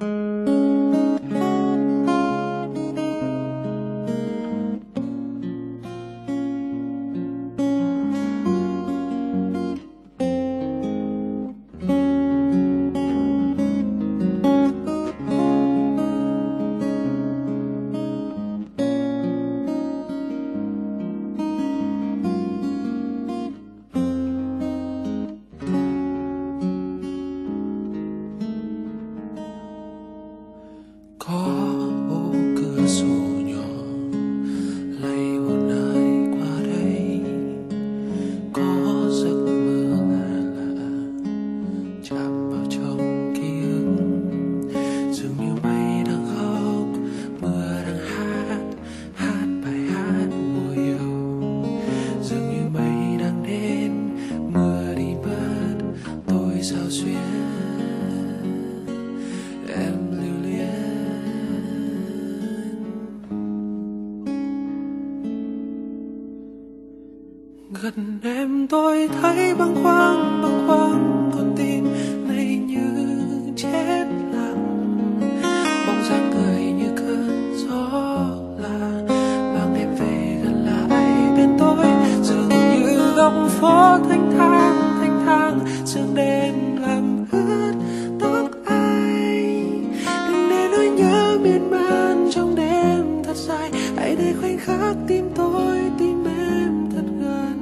Gần em tôi thấy bâng khuâng con tim này như chết lặng, bóng dáng người như cơn gió là mang em về gần lại bên tôi, dường như góc phố thanh thang sương đêm làm ướt tóc anh. Đừng để nỗi nhớ miên man trong đêm thật dài, hãy để khoảnh khắc tim tôi tim em thật gần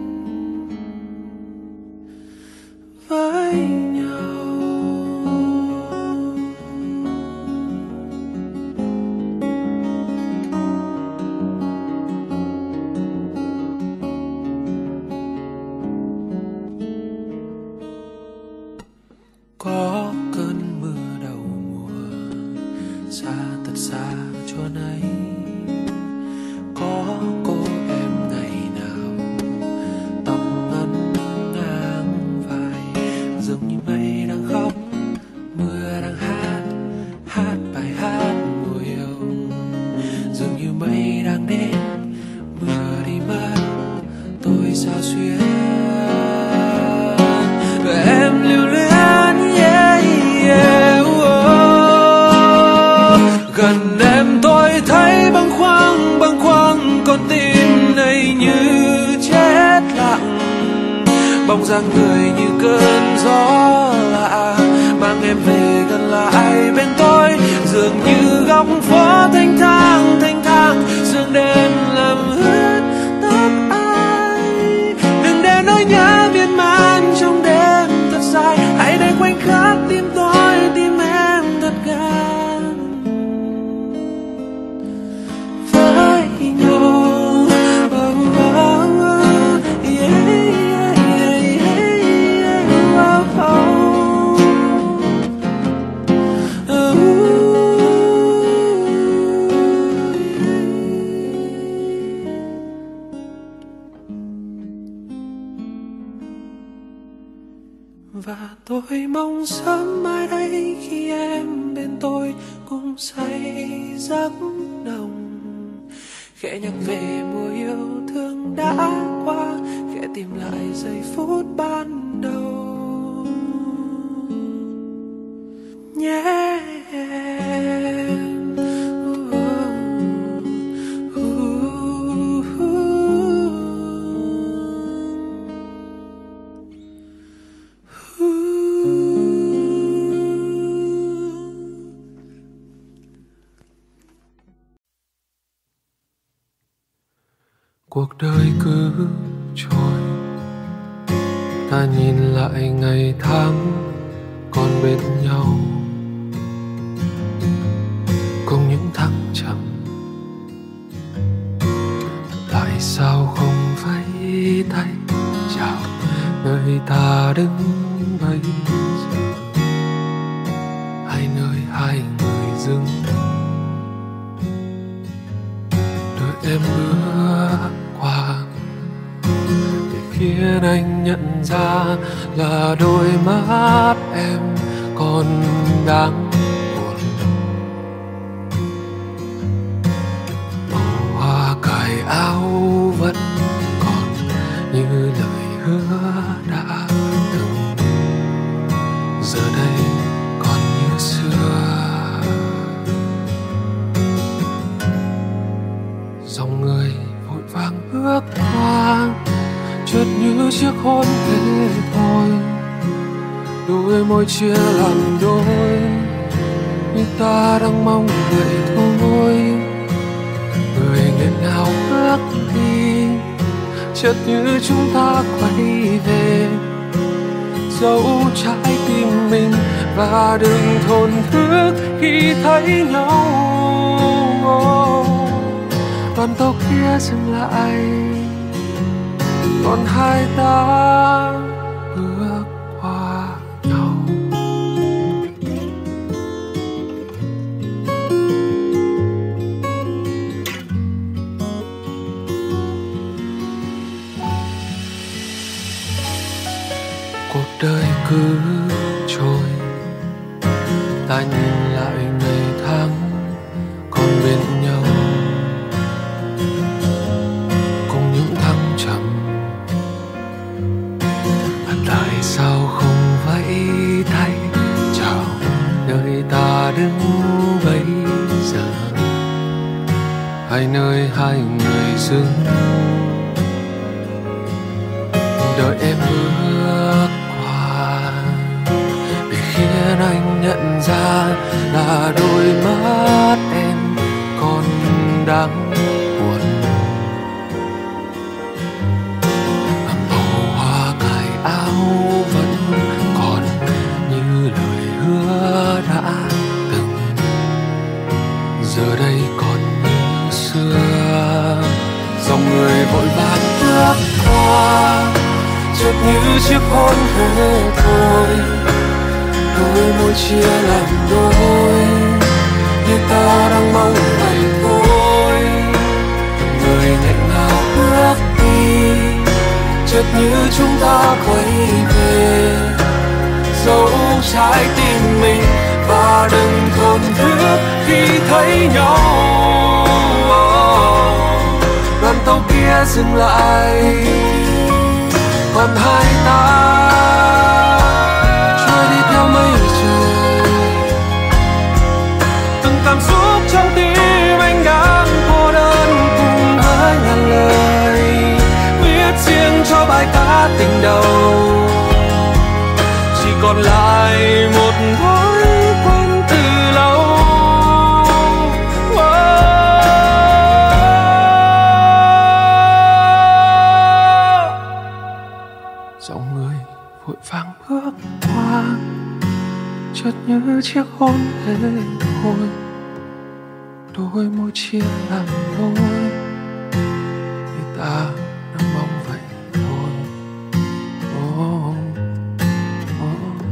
với nhau. Có cơn mưa đầu mùa xa thật xa chốn ấy, có cô em ngày nào tóc ngắn ngang vai, dường như mây đang khóc mưa đang hát bài hát mùa yêu, dường như mây đang đến mưa đi mất tôi sao xuyên. Và em lưu luyến yeah, yeah, gần em tôi thấy bâng khuâng con tim này như chết lặng, bóng dáng người như cơn gió lạ mang em về gần lại bên tôi, dường như góc phố thanh thang sương đêm làm ướt tóc anh. Đừng để nỗi nhớ miên man trong đêm thật dài, hãy để khoảnh khắc tim tôi tim em thật gần với nhau. Và tôi mong sớm mai đây khi em bên tôi cùng say giấc nồng, khẽ nhắc về mùa yêu thương đã qua, khẽ tìm lại giây phút ban đầu nhé em. Cuộc đời cứ trôi, ta nhìn lại ngày tháng còn bên nhau, cùng những thăng trầm. Tại sao không vẫy tay chào nơi ta đứng bây giờ, hai nơi hai người dừng đợi em bước qua, để khiến anh nhận ra là đôi mắt em còn đáng buồn. Màu hoa cài áo vẫn còn như lời hứa đã từng, giờ đây còn như xưa. chiếc hôn thế thôi, đôi môi chia làm đôi, như ta đang mong vậy thôi. Người nghẹn ngào bước đi, chợt như chúng ta quay về, giấu trái tim mình và đừng thổn thức khi thấy nhau. Đoàn tàu kia dừng lại, còn hai ta bước qua nhau. Cuộc đời cứ trôi, ta nhìn lại ngày tháng còn bên nhau, cùng những thăng trầm. Và tại sao không vẫy tay chào nơi ta đứng bây giờ, hai nơi hai người dừng đợi em bước qua, để khiến anh nhận ra là đôi mắt em còn đang buồn. Màu hoa cài áo vẫn còn như lời hứa đã từng, giờ đây còn như xưa. Dòng người vội vàng bước qua, chợt như chiếc hôn thế thôi, đôi môi chia làm đôi, như ta đang mong vậy thôi. Người nghẹn ngào bước đi, chợt như chúng ta quay về, giấu trái tim mình và đừng thổn thức khi thấy nhau. Đoàn tàu kia dừng lại, còn hai ta trôi đi theo mây trời. Từng cảm xúc trong tim anh đang cô đơn cùng với ngàn lời, viết riêng cho bài ca tình đầu. Chỉ còn lại một thói quen từ lâu. Dòng người vội vàng bước qua, chợt như chiếc hôn thế thôi, đôi môi chia làm đôi, như ta đang mong vậy thôi. Oh, oh, oh.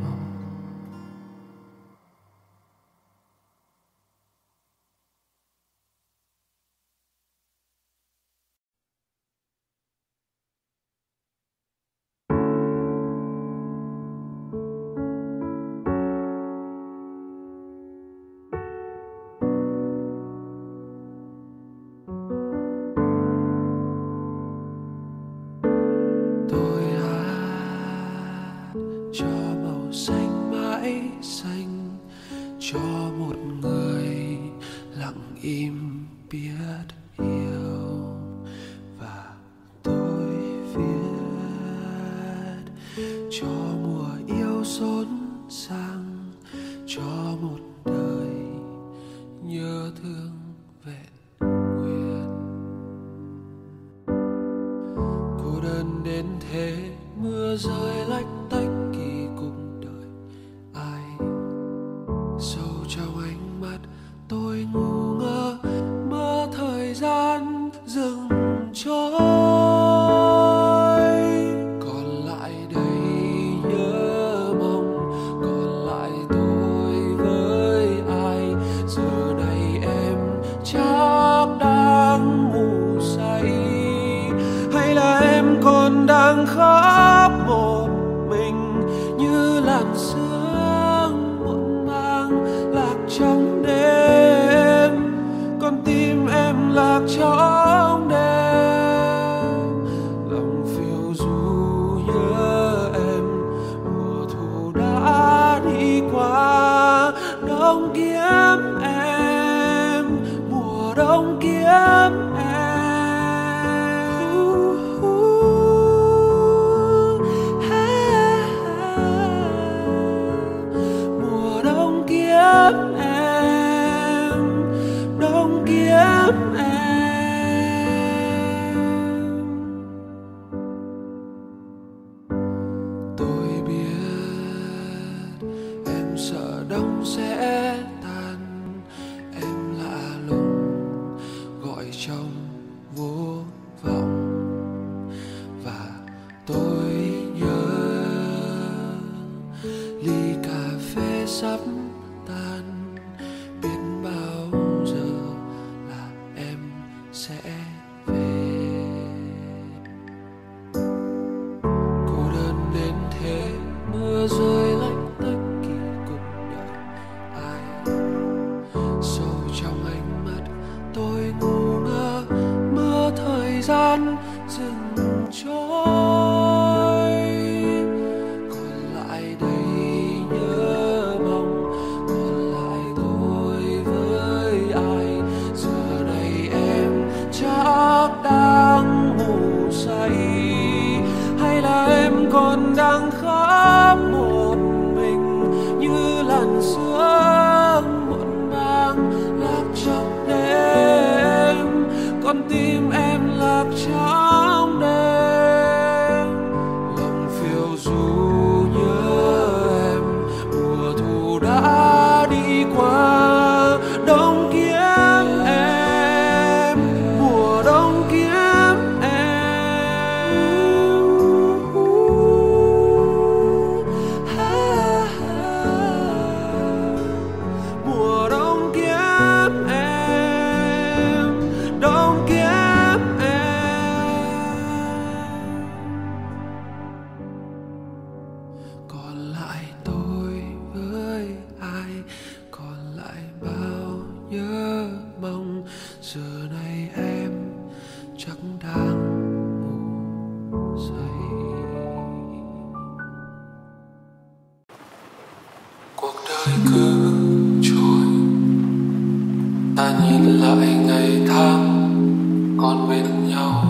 Cho một người lặng im biết yêu, và tôi viết cho mùa yêu rộn ràng, cho một đời nhớ thương vẹn nguyên. Cô đơn đến thế, mưa rơi lách tách kỳ cục đời ai. Sâu trong ánh mắt tôi ngu ngơ, mơ thời gian dừng trôi. Còn lại đây nhớ mong, còn lại tôi với ai. Giờ này em chắc đang ngủ say, hay là em còn đang khóc một mình như làn sương muộn màng lạc trong đêm. Con tim em lạc trong đêm, lòng phiêu du nhớ em. Mùa thu đã đi qua, đông kiếm em, mùa đông kiếm em. em, đông kiếm em. Tôi biết em sợ đông sẽ tan, em lạ lùng gọi trong vô vọng, và tôi nhớ ly cà phê sắp tan, biết bao giờ là em sẽ về. Cô đơn đến thế, mưa rơi lách tách kỳ cục đợi ai. Sâu trong ánh mắt tôi ngu ngơ, mơ thời gian dừng trôi. Còn lại đây nhớ mong, còn lại tôi với ai. Giờ này em chắc đang ngủ say, hay là em còn đang khóc một mình như làn sương muộn màng lạc trong đêm. Con tim em lạc trong đêm, lòng phiêu du nhớ em. Mùa thu đã đi qua, đông kiếm em, mùa đông kiếm em. Mùa đông kiếm em, đông kiếm em. Còn lại tôi với ai, còn lại bao nhớ mong. Giờ này em chắc đang ngủ say. Cuộc đời cứ trôi, ta nhìn lại ngày tháng còn bên nhau,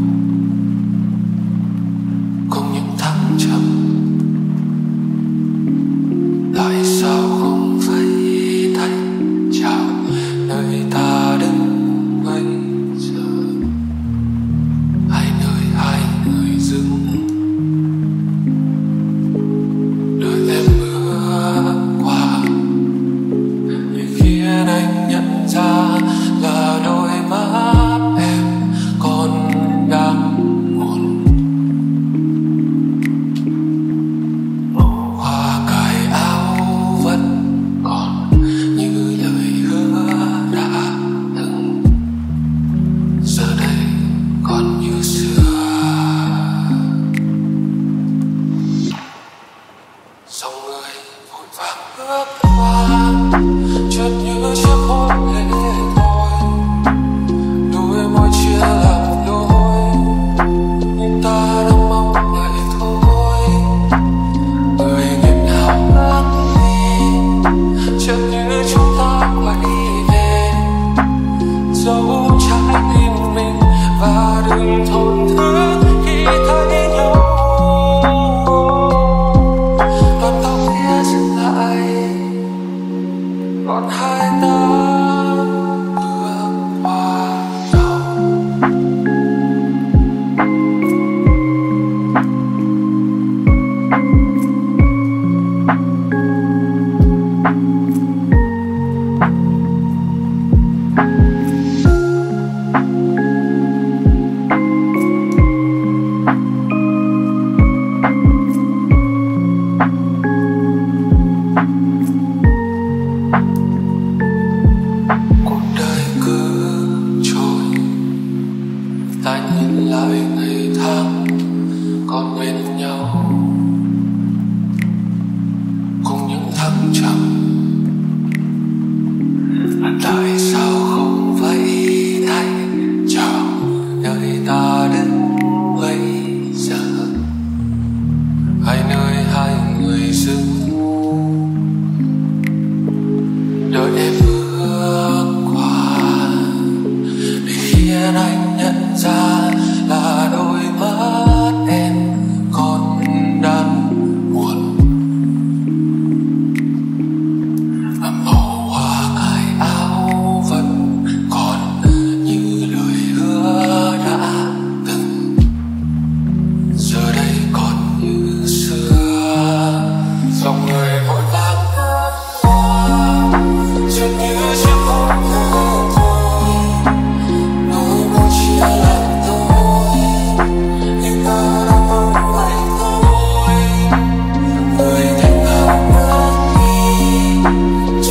cùng những thăng trầm. Tại sao không phải thấy chào nơi ta đứng bây giờ? Hai người dừng đợi em bước qua, để khiến anh nhận ra là đôi mắt em còn đang buồn. Màu hoa cài áo vẫn còn như lời hứa đã từng, giờ đây còn như xưa. Dòng người vội vàng bước qua, chợt như chiếc hôn lệ thôi. Đôi môi chia làm đôi, nhưng ta đang mong đợi thôi. Người nghẹn ngào lắng đi, chợt như chúng ta quay về, giấu trái tim mình và đừng thổn thức khi thấy nhau. Đoạn tóc kia dừng lại, còn hai ta bước qua nhau.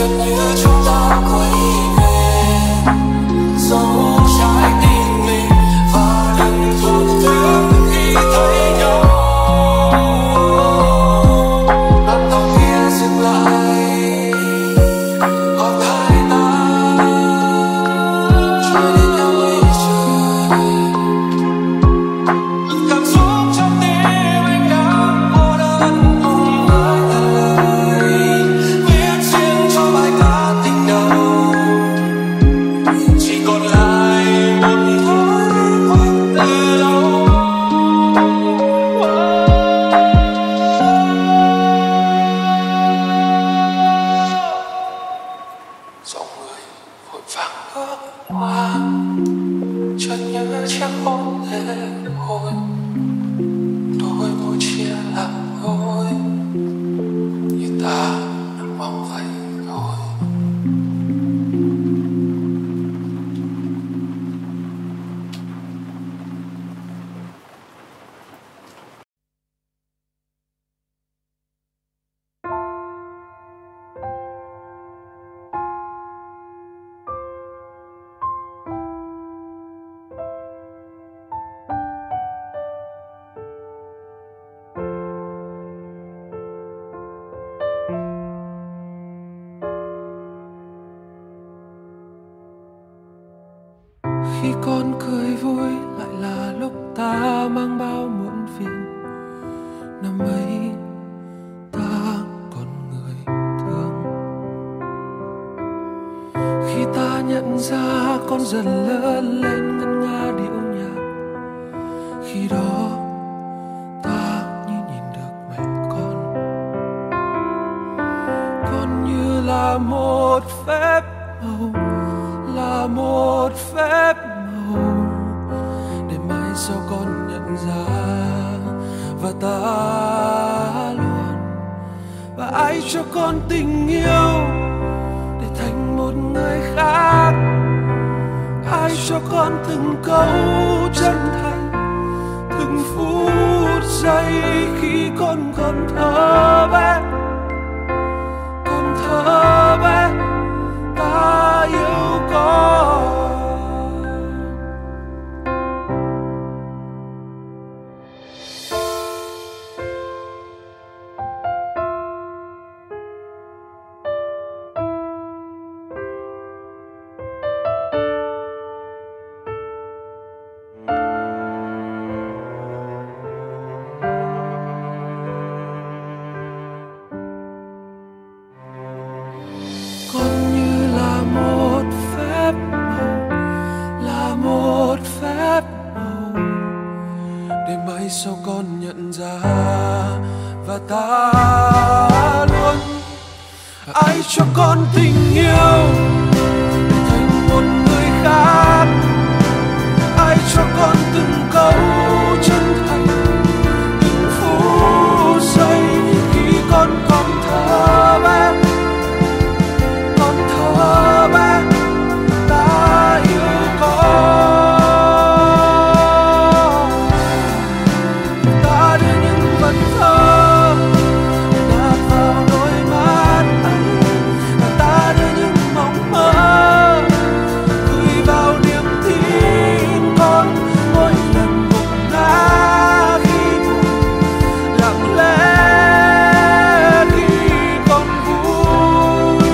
chợt như chúng ta quay về dấu trái tim mình và đừng tổn thương khi thấy nhau. Đoàn tàu kia dừng lại, còn hai ta trôi đến nhau mây trời. Cảm xúc trong tim anh đang cô đơn cùng với lời viết riêng cho bài ca tình đầu. Chỉ còn lại một thói quen từ lâu. Dòng người vội vàng bước qua, chợt nhớ chiếc hôn lễ hội, đôi môi chia làm đôi, như ta đang mong vậy thôi. Khi con cười vui lại là lúc ta mang bao muộn phiền. Năm ấy ta còn người thương. Khi ta nhận ra con dần lớn lên ngân nga điệu nhạc, khi đó ta như nhìn được mẹ con. Con như là một phép màu, là một phép màu để mai sau con nhận ra và ta luôn. Và ai cho con tình yêu để thành một người khác? Ai cho con từng câu chân thành, từng phút giây khi con còn thơ bé, còn thơ bé ta yêu con. Con như là một phép màu, là một phép màu để mai sau con nhận ra và ta luôn. Ai cho con tình yêu để thành một người khác? Ai cho con từng câu chân thành, từng phút giây khi con còn thơ bé, còn thơ bé ta yêu con. Ta đưa những vần thơ đặt vào đôi mắt ấy, và ta đưa những mộng mơ gửi vào niềm tin con. Mỗi lần gục ngã khi buồn, lặng lẽ khi con vui.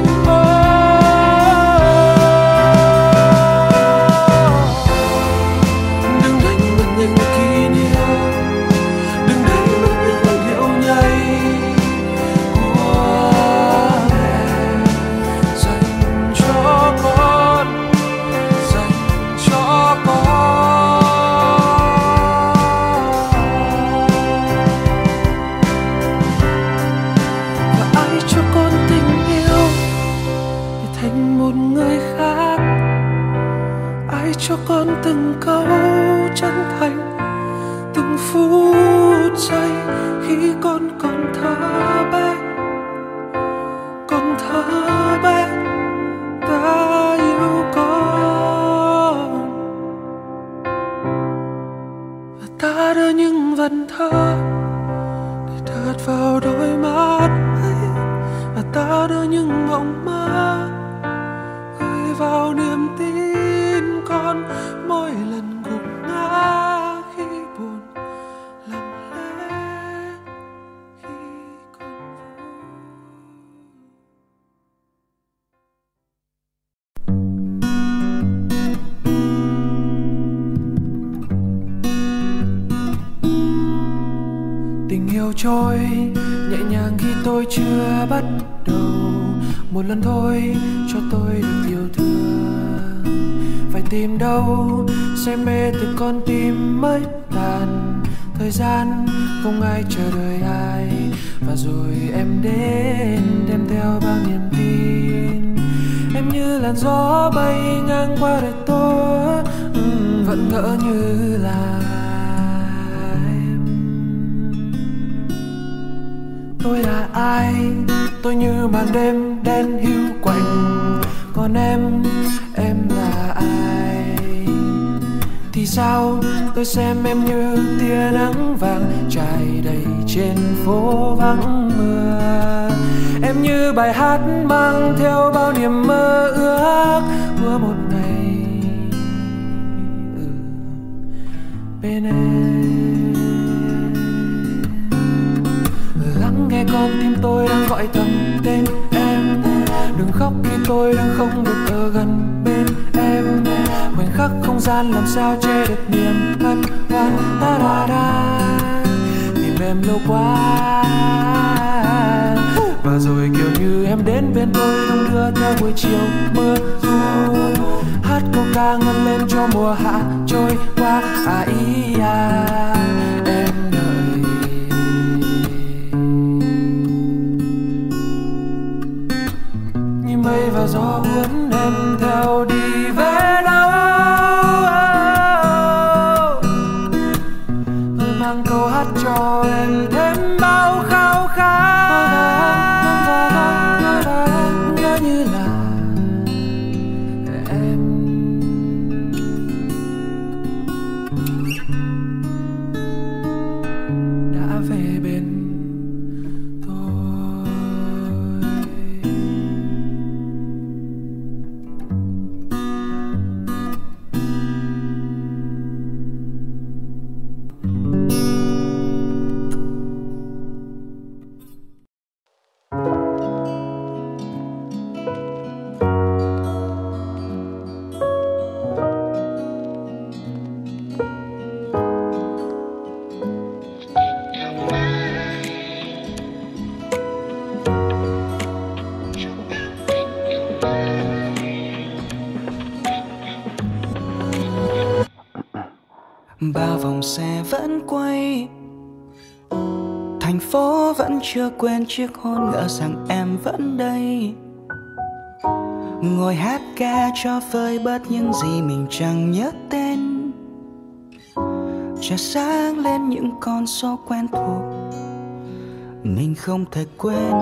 Đừng đánh mất những kỷ niệm, đừng đánh mất những điệu nhảy của mẹ dành cho con, dành cho con. Và ai cho con tình yêu để thành một người khác? Ai cho con từng câu chân thành, từng phút giây khi con còn thơ bé, còn thơ bé ta yêu con. Và ta đưa những vần thơ để đặt vào đôi mắt ấy, và ta đưa những mộng mơ hôn mỗi lần gục ngã khi buồn, lặng lẽ khi còn vui. Tình yêu trôi nhẹ nhàng khi tôi chưa bắt đầu, một lần thôi cho tôi được yêu thương. Phải tìm đâu say mê từ con tim mới tàn, thời gian không ai chờ đợi ai, và rồi em đến đem theo bao niềm tin. Em như làn gió bay ngang qua đời tôi, vẫn ngỡ như là em. Tôi là ai? Tôi như màn đêm đen hiu quạnh. Còn em là ai? Thì sao tôi xem em như tia nắng vàng trải đầy trên phố vắng mưa. Em như bài hát mang theo bao niềm mơ ước, mưa một ngày bên em. Lắng nghe con tim tôi đang gọi thầm tên em. Đừng khóc khi tôi đang không được ở gần bên em. Khoảnh khắc không gian làm sao che được niềm hân hoan. Ta da da tìm em lâu quá, và rồi kiểu như em đến bên tôi đong đưa theo buổi chiều mưa du. Hát câu ca ngân lên cho mùa hạ trôi qua. À ý à, em đợi như mây và gió cuốn em theo đi về đâu. Tôi mang câu hát cho em thêm bao khao khát. Nhớ như là em. Đã về bên tôi. Bao vòng xe vẫn quay, thành phố vẫn chưa quên chiếc hôn, ngỡ rằng em vẫn đây. Ngồi hát ca cho vơi bớt những gì mình chẳng nhớ tên. Chợt sáng lên những con số quen thuộc mình không thể quên.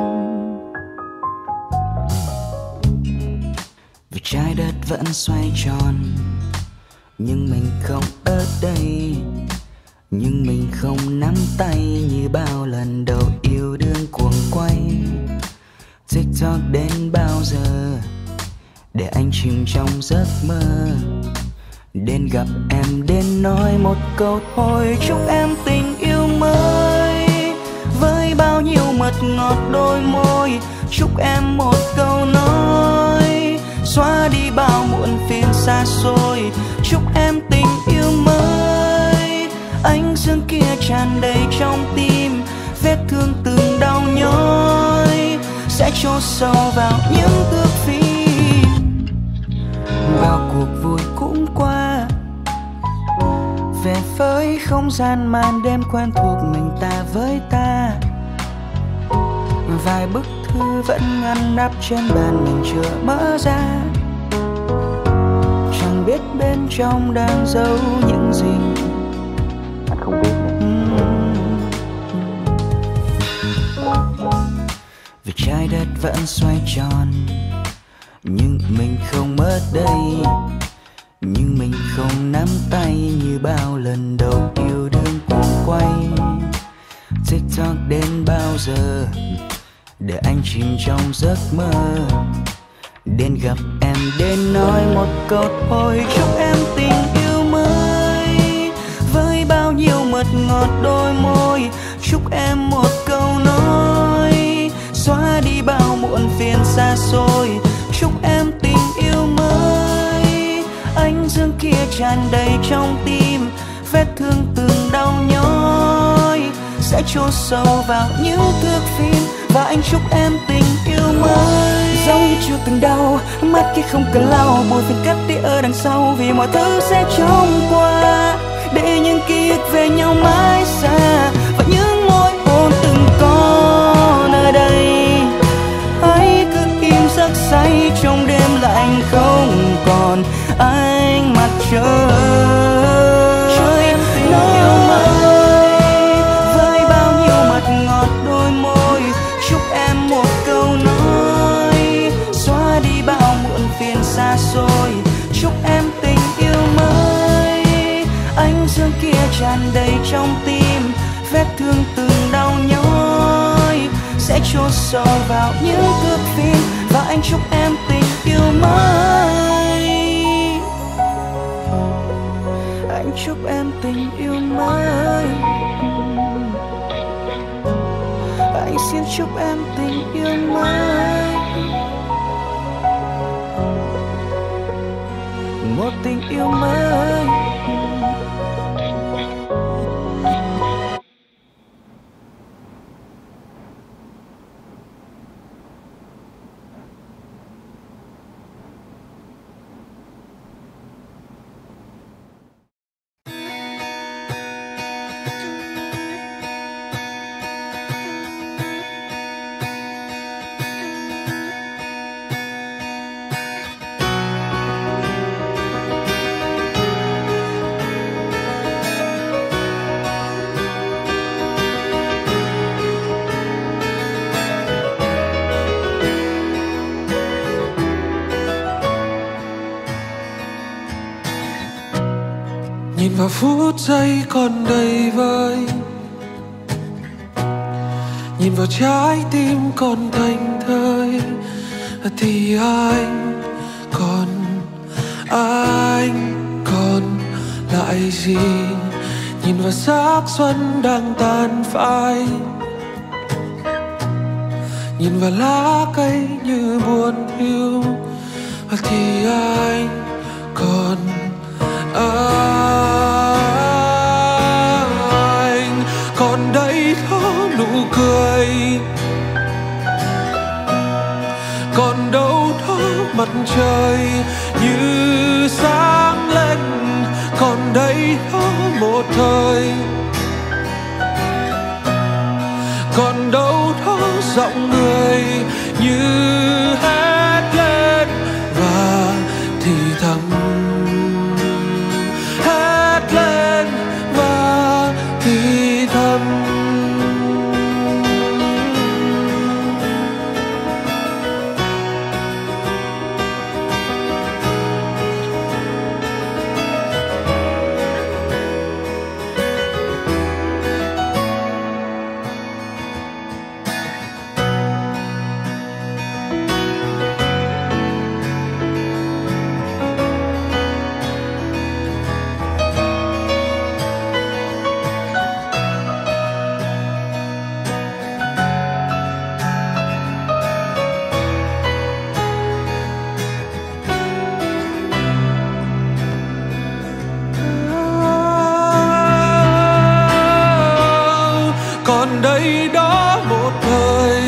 Vì trái đất vẫn xoay tròn, nhưng mình không ở đây. Nhưng mình không nắm tay như bao lần đầu yêu đương cuồng quay. TikTok đến bao giờ để anh chìm trong giấc mơ. Đến gặp em đến nói một câu thôi. Chúc em tình yêu mới với bao nhiêu mật ngọt đôi môi. Chúc em một câu nói xóa đi bao muộn phiền xa xôi. Chúc em tình yêu mới, ánh dương kia tràn đầy trong tim. Vết thương từng đau nhói sẽ chôn sâu vào những thước phim. Bao cuộc vui cũng qua, về với không gian màn đêm quen thuộc mình ta với ta. Vài bức thư vẫn ngăn nắp trên bàn mình chưa mở ra. Chẳng biết bên trong đang giấu những gì. Anh không biết. Vì trái đất vẫn xoay tròn, nhưng mình không ở đây. Nhưng mình không nắm tay như bao lần đầu yêu đương cuồng quay. TikTok đến bao giờ để anh chìm trong giấc mơ. Đến gặp em em để nói một câu thôi. Chúc em tình yêu mới với bao nhiêu mật ngọt đôi môi. Chúc em một câu nói xóa đi bao muộn phiền xa xôi. Chúc em tình yêu mới, ánh dương kia tràn đầy trong tim. Vết thương từng đau nhói sẽ chôn sâu vào những thước phim. Và anh chúc em tình yêu mới giống như chưa từng đau, mắt kia không cần lau, buồn phiền cất đi ở đằng sau. Vì mọi thứ sẽ chóng qua, để những ký ức về nhau mãi xa. Và những môi hôn từng có nơi đây, hãy cứ im giấc say trong đêm lạnh không còn ánh mặt trời. Chúc em tình yêu mới với bao nhiêu mật ngọt đôi môi. Chúc em một câu nói xóa đi bao muộn phiền xa xôi. Chúc em tình yêu mới, ánh dương kia tràn đầy trong tim. Vết thương từng đau nhói sẽ chôn sâu vào những thước phim. Và anh chúc em tình yêu mới, anh chúc em tình yêu mới. Anh xin chúc em tình yêu mới, một tình yêu mới. Nhìn vào phút giây còn đầy vơi, nhìn vào trái tim còn thành thơi, thì anh còn lại gì? Nhìn vào xác xuân đang tàn phai, nhìn vào lá cây như buồn hiu, thì anh còn đây đó nụ cười, còn đâu đó mặt trời như sáng lên, còn đây đó một thời, còn đâu đó giọng người như hét lên và thì thầm. Còn đây đó một thời,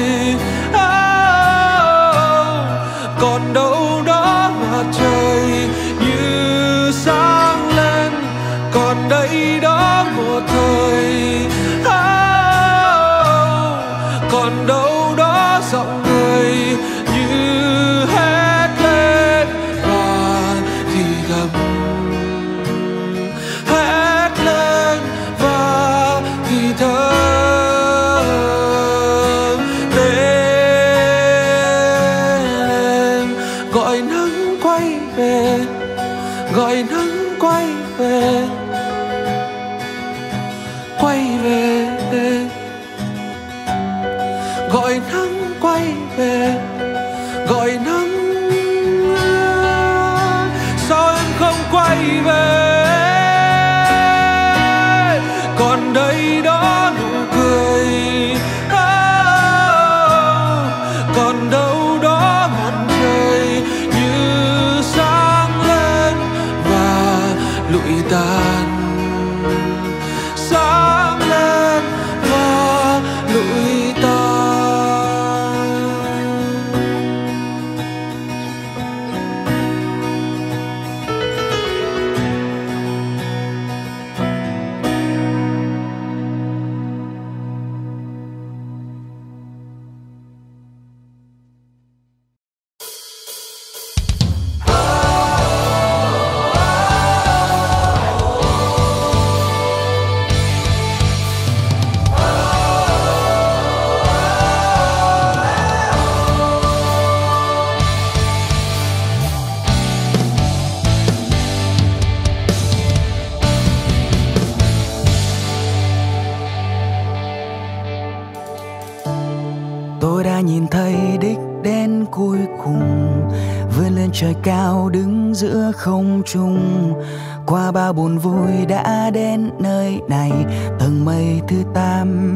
còn đâu đó mặt trời như sáng lên, còn đây đó một thời, còn đâu đó giọng người như hét lên và thì thầm, hét lên và thì thầm. Gọi nắng quay về, quay về, gọi nắng quay về, gọi nắng thấy đích đến cuối cùng, vươn lên trời cao đứng giữa không trung. Qua bao buồn vui đã đến nơi này, tầng mây thứ 8.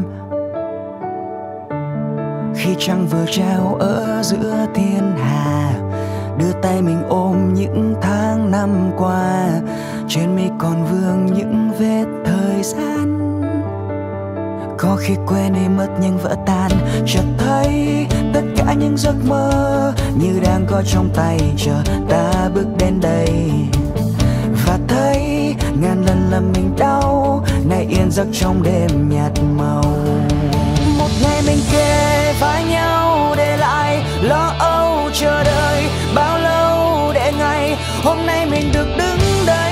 Khi trăng vừa treo ở giữa thiên hà, đưa tay mình ôm những tháng năm qua. Trên mi còn vương những vết thời gian, có khi quên đi mất nhưng vỡ tan. Chợt thấy tất cả những giấc mơ như đang có trong tay, chờ ta bước đến đây. Và thấy ngàn lần là mình đau, nay yên giấc trong đêm nhạt màu. Một ngày mình kề vai nhau để lại lo âu chờ đợi bao lâu để ngày hôm nay mình được đứng đây.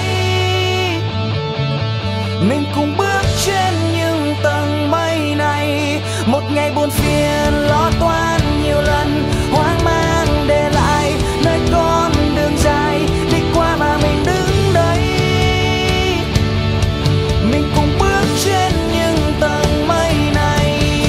Mình cùng bước trên những tầng mây này, một ngày buồn phiền lo toan nhiều lần, hoang mang để lại nơi con đường dài đi qua mà mình đứng đây. Mình cùng bước trên những tầng mây này.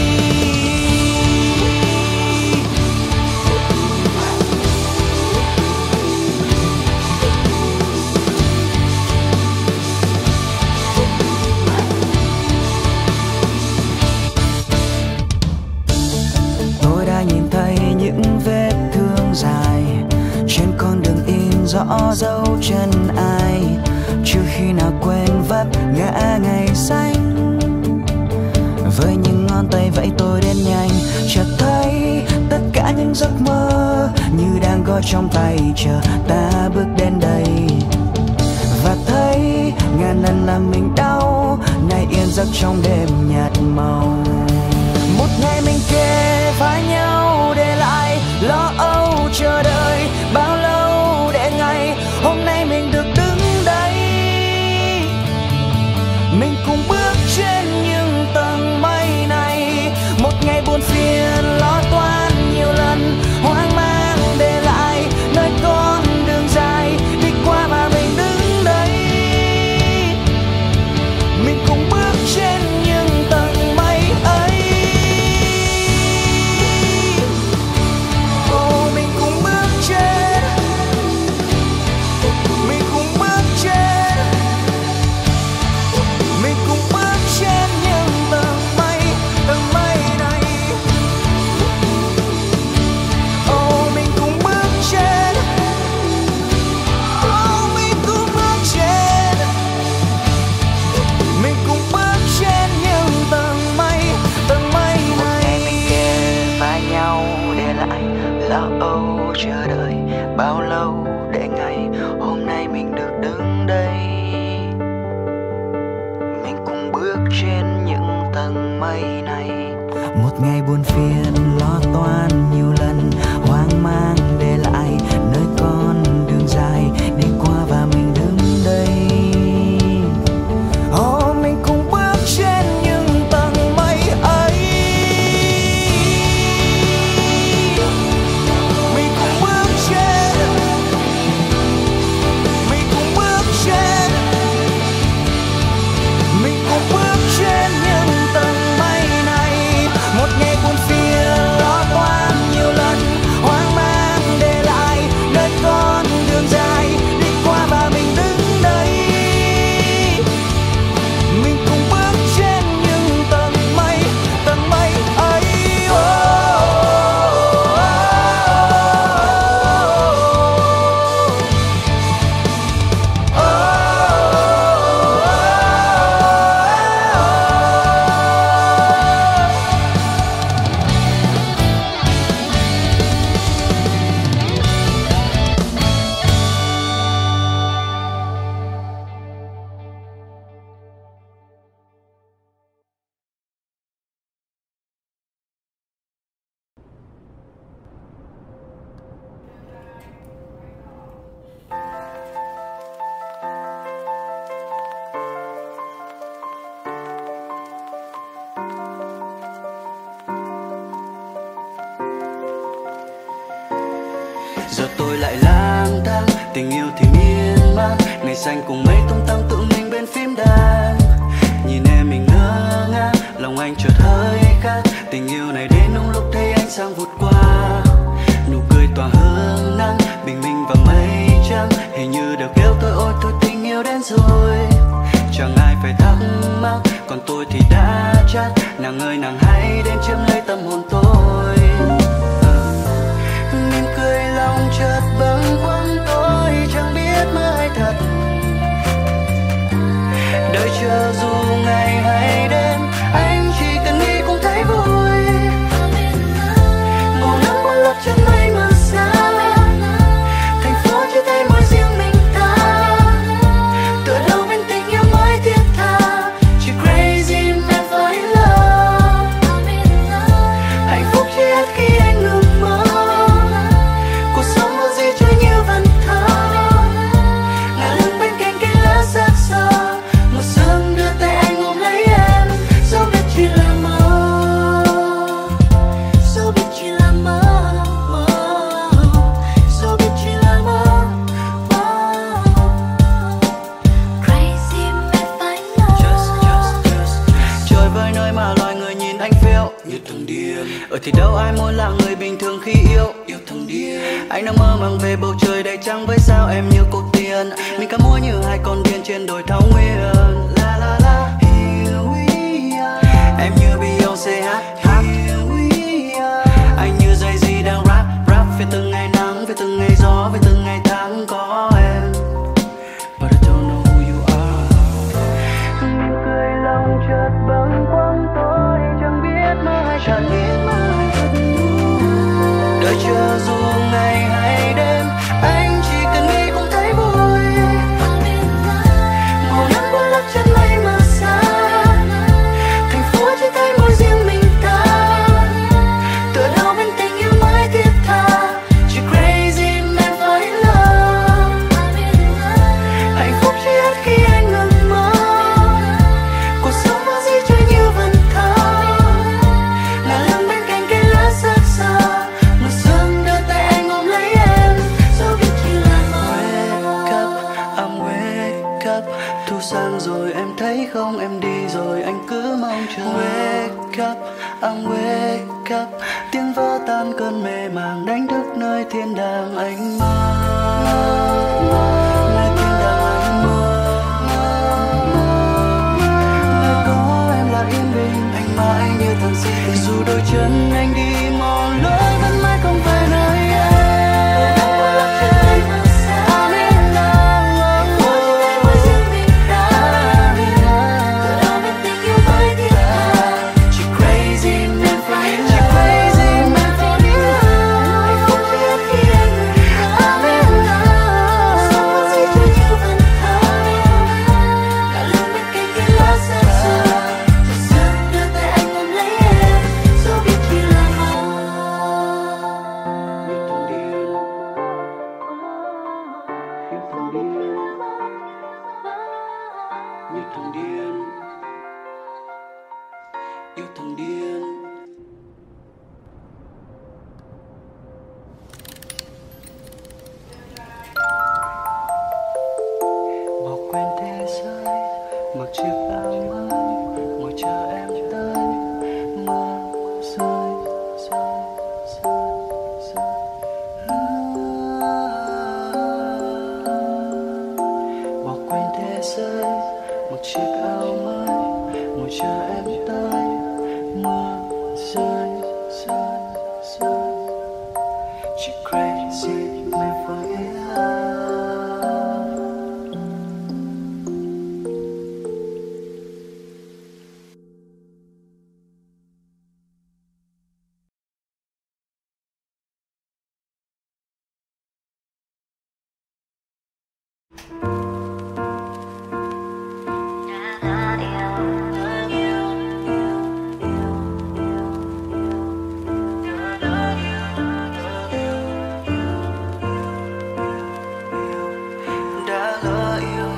Tôi đã nhìn thấy những vết thương dài, trên con đường in rõ dấu chân ai, chưa khi nào quên vấp ngã ngày xanh. Với những ngón tay vẫy tôi đến nhanh, chợt thấy tất cả những giấc mơ như đang có trong tay, chờ ta bước đến đây. Và thấy ngàn lần là mình đau, nay yên giấc trong đêm nhạt màu. Một ngày mình kề vai nhau để lại lo âu chờ đợi bao lâu để ngày hôm nay mình được đứng đây. Mình cùng bước trên những tầng mây này, một ngày buồn phiền lo toan nhiều lần, hoang mang để lại nơi con đường dài đi qua mà mình đứng đây. Mình cùng bước trên những tầng mây ấy. Mình cùng bước trên, mình cùng bước trên, mình cùng bước trên những tầng mây này. Mình cùng bước trên, mình cùng bước trên, mình cùng bước trên những tầng mây này. Một ngày mình kề vai nhau để lại lo âu chờ đợi bao lâu để ngày hôm nay mình được đứng đây. Mình cùng bước trên những tầng mây này, một ngày buồn phiền lo toan nhiều lần, hoang mang để lại nơi con đường dài đi qua và mình đứng đây. Mình cùng bước trên những tầng mây ấy. Mình cùng bước trên, mình cùng bước trên, mình cùng bước trên những tầng mây này. Một ngày buồn phiền lo toan nhiều lần, hoang mang để lại nơi con đường dài đi qua và mình đứng đây. Mình cùng bước trên những tầng mây ấy. Giờ tôi lại lang thang, tình yêu thì miên man, ngày xanh cùng mấy tung tăng tự mình bên phím đàn. Nhìn em mình ngơ ngác, lòng anh chợt hơi khác. Tình yêu này đến đúng lúc thấy ánh sáng vụt qua, nụ cười tỏa hương nắng, bình minh và mây trắng hình như đều kêu tôi ôi thôi tình yêu đến rồi. Chẳng ai phải thắc mắc, còn tôi thì đã chắc. Nàng ơi nàng hãy đến chiếm lấy tâm hồn tôi. Mỉm cười lòng chợt bâng khuâng, tôi chẳng biết mơ hay thật. Đợi chờ dù ngày hay đêm, anh chỉ cần nghĩ cũng thấy vui. Màu nắng qua lớp chân mây mờ xa, thành phố chưa thấy môi riêng mình ta. Tựa đâu bên tình yêu mới thiết tha, chỉ crazy man fall in love. Hạnh phúc chỉ hết khi anh ngừng mơ, cuộc sống có gì chơi như vần thơ. Ngả lưng bên cạnh cây lá xác xơ, một sớm đưa tay anh ôm lấy em, dẫu biết chỉ là mơ, dẫu biết chỉ là mơ, dẫu biết chỉ là mơ. Crazy man fall in love. Trời với nơi mà loài người nhìn anh phiêu như thằng điên. Ở thì đâu ai muốn là người bình thường khi yêu thằng điên. Anh đang mơ màng về bầu trời đầy trăng với sao em như cô tiên. Mình ca múa như hai con điên trên đồi thảo nguyên. La la la, here we are. Em như Beyoncé hát. Here we are. Anh như Jay-Z đang rap về từng ngày nắng, về từng ngày gió, về từng ngày tháng có em. But I don't know who you are. Mỉm cười lòng chợt bâng khuâng, tôi chẳng biết mơ hay thật. Đợi chờ dù ngày hay đêm, anh chỉ cần nghĩ cũng thấy vui. Màu nắng qua lớp chân mây mờ xa, thành phố chỉ thấy môi riêng mình ta. Tựa đâu bên tình yêu mới thiết tha, chỉ crazy man fall in love. Hạnh phúc chỉ hết khi anh ngừng mơ, cuộc sống có gì chơi như vần thơ. Ngả lưng bên cạnh cây lá xác xơ, một sớm đưa tay anh ôm lấy em, dẫu biết chỉ là mơ. Wake up, I'm wake up. Thu sang rồi em thấy không, em đi rồi anh cứ mong chờ. Wake up, I'm wake up. Tiếng vỡ tan cơn mê màng, đánh thức nơi thiên đàng anh mơ. Nơi thiên đàng anh mơ. Nơi có em là yên bình, anh mãi như thằng si tình. Dù đôi chân anh đi mòn lối vẫn mãi không phải nơi em. I'm in love. Chỉ crazy man fall in love. Hạnh phúc chỉ hết khi anh ngừng mơ. I'm in love. Sống có gì chơi như vần thơ. Ngả lưng bên cạnh cây lá xác xơ, một sớm đưa tay anh ôm lấy em, dẫu biết chỉ là mơ. Như thằng điên, như thằng điên, như thằng điên, yêu thằng điên. Bỏ quên thế giới, mặc chiếc áo mới, ngồi chờ em tới. Mưa rơi, rơi, rơi, rơi. Bỏ quên thế giới, mặc chiếc áo mới, ngồi chờ em tới. Mưa rơi, rơi, rơi. Chỉ crazy man fall in love. Đã lỡ yêu,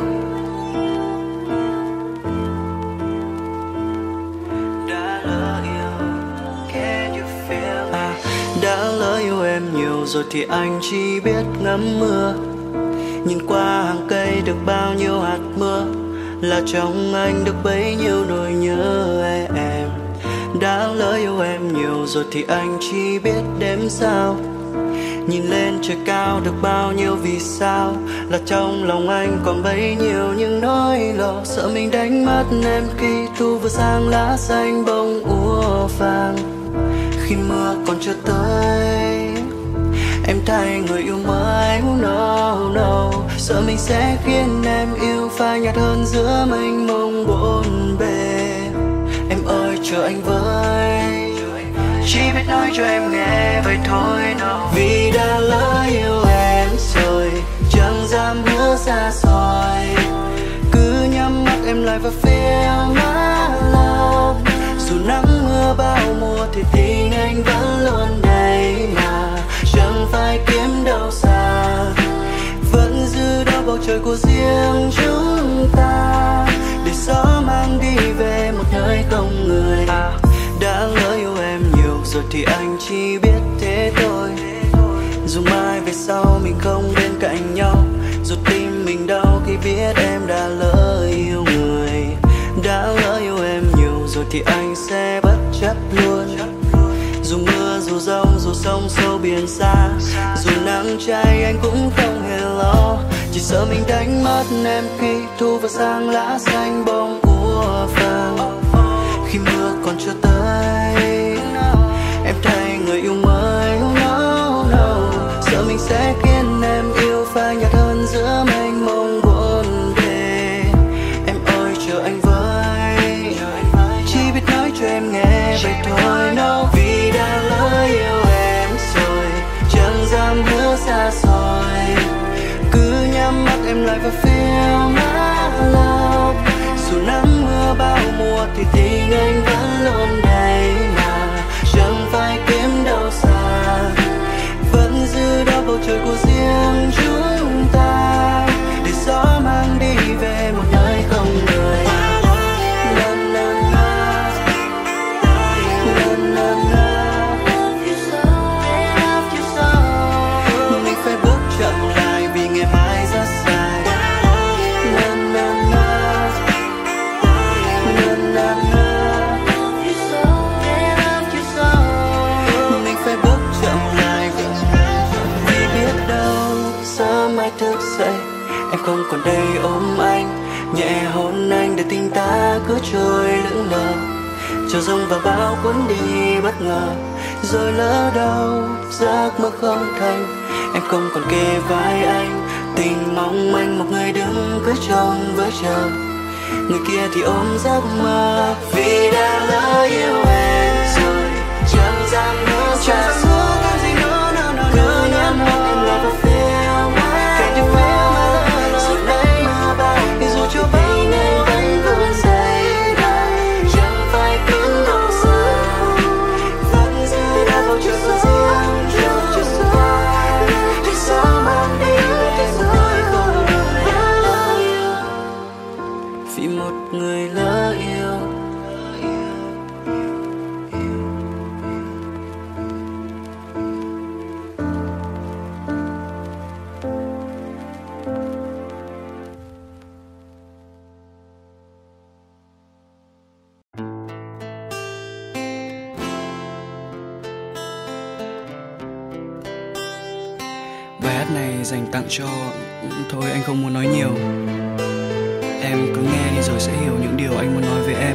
đã lỡ yêu. Can you feel it? Đã lỡ yêu em nhiều rồi thì anh chỉ biết ngắm mưa. Nhìn qua hàng cây được bao nhiêu hạt mưa, là trong anh được bấy nhiêu nỗi nhớ em. Đã lỡ yêu em nhiều rồi thì anh chỉ biết đếm sao. Nhìn lên trời cao được bao nhiêu vì sao, là trong lòng anh còn bấy nhiêu những nỗi lo. Sợ mình đánh mất em khi thu vừa sang lá xanh bông úa vàng. Khi mưa còn chưa tới em thay người yêu mới, no, no. Sợ mình sẽ khiến em yêu phai nhạt hơn giữa mênh mông bộn bề. Em ơi chờ anh với, chỉ biết nói cho em nghe vậy thôi, no. Vì đã lỡ yêu em rồi chẳng dám hứa xa xôi. Cứ nhắm mắt em lại và feel my love. Dù nắng mưa bao mùa thì tình anh vẫn luôn đây mà, chẳng phải kiếm đâu xa. Vẫn giữ đó bầu trời của riêng chúng ta, để gió mang đi về một nơi không người. Đã lỡ yêu em nhiều rồi thì anh chỉ biết thế thôi. Dù mai về sau mình không bên cạnh nhau, dù tim mình đau khi biết em đã lỡ yêu người. Đã lỡ yêu em nhiều rồi thì anh sẽ bất chấp luôn. Dù mưa, dù giông, dù sông sâu biển xa, dù nắng cháy anh cũng không hề lo. Chỉ sợ mình đánh mất em khi thu vào sang lá xanh bông úa vàng. Khi mưa còn chưa tới em thay người yêu mới, no, no. Sợ mình sẽ khiến em yêu phai nhạt hơn giữa mênh mông bộn bề. Em ơi chờ anh với, chỉ biết nói cho em nghe vậy thôi, no. Vì đã lỡ yêu em rồi chẳng dám hứa xa xôi. Cứ nhắm mắt em lại và feel my love. Dù nắng mưa bao mùa thì tình anh vẫn luôn đây mà, chẳng phải kiếm đâu xa. Vẫn giữ đó bầu trời của riêng chúng ta, để gió mang đi về một nơi không người. Mình phải bước chậm lại vì ngày mai rất dài. Mình phải bước chậm lại vì biết đâu sớm mai thức dậy em không còn đây ôm anh, nhẹ hôn anh để tình ta cứ trôi lững lờ. Chờ giông và bão cuốn đi bất ngờ, rồi lỡ đâu giấc mơ không thành. Em không còn kề vai anh, tình mong manh một người đứng cứ trông với chờ. Người kia thì ôm giấc mơ. Vì đã lỡ yêu em rồi chẳng dám hứa xa xôi. Cứ nhắm mắt em lại và feel my love. Dù đây mưa bay thì dù cho tình anh vẫn vẫn dậy đây, chẳng phải kiếm đâu xa. Vẫn giữ đã bầu trời của riêng chúng ta, để gió mang đi về một nơi không người. Vì một người lỡ yêu. Bài hát này dành tặng cho... Thôi anh không muốn nói nhiều. Em cứ nghe đi rồi sẽ hiểu những điều anh muốn nói với em.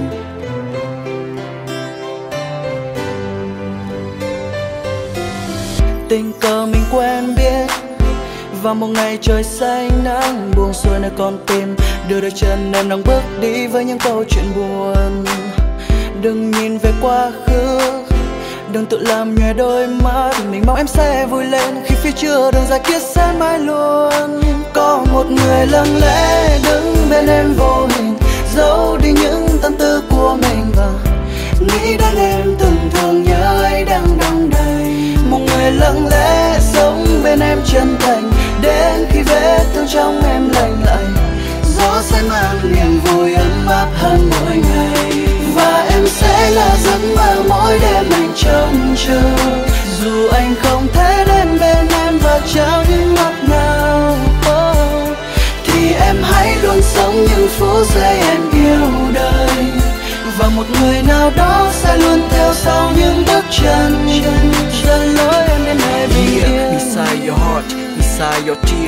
Tình cờ mình quen biết vào một ngày trời xanh nắng buông xuôi nơi con tim, đưa đôi chân em đang bước đi với những câu chuyện buồn. Đừng nhìn về quá khứ, đừng tự làm nhòe đôi mắt. Mình mong em sẽ vui lên khi phía trước đường dài kia sẽ mãi luôn có một người lặng lẽ đứng bên em vô hình, giấu đi những tâm tư của mình và nghĩ đến em từng thường nhớ ấy đang đong đầy. Một người lặng lẽ sống bên em chân thành, đến khi vết thương trong em lành lại, gió sẽ mang niềm vui ấm áp hơn mỗi ngày. Và em sẽ là giấc mơ mỗi đêm anh trông chờ, dù anh không thể đến bên em và trao những ngọt ngào. Thì em hãy luôn sống những phút giây em yêu đời, và một người nào đó sẽ luôn theo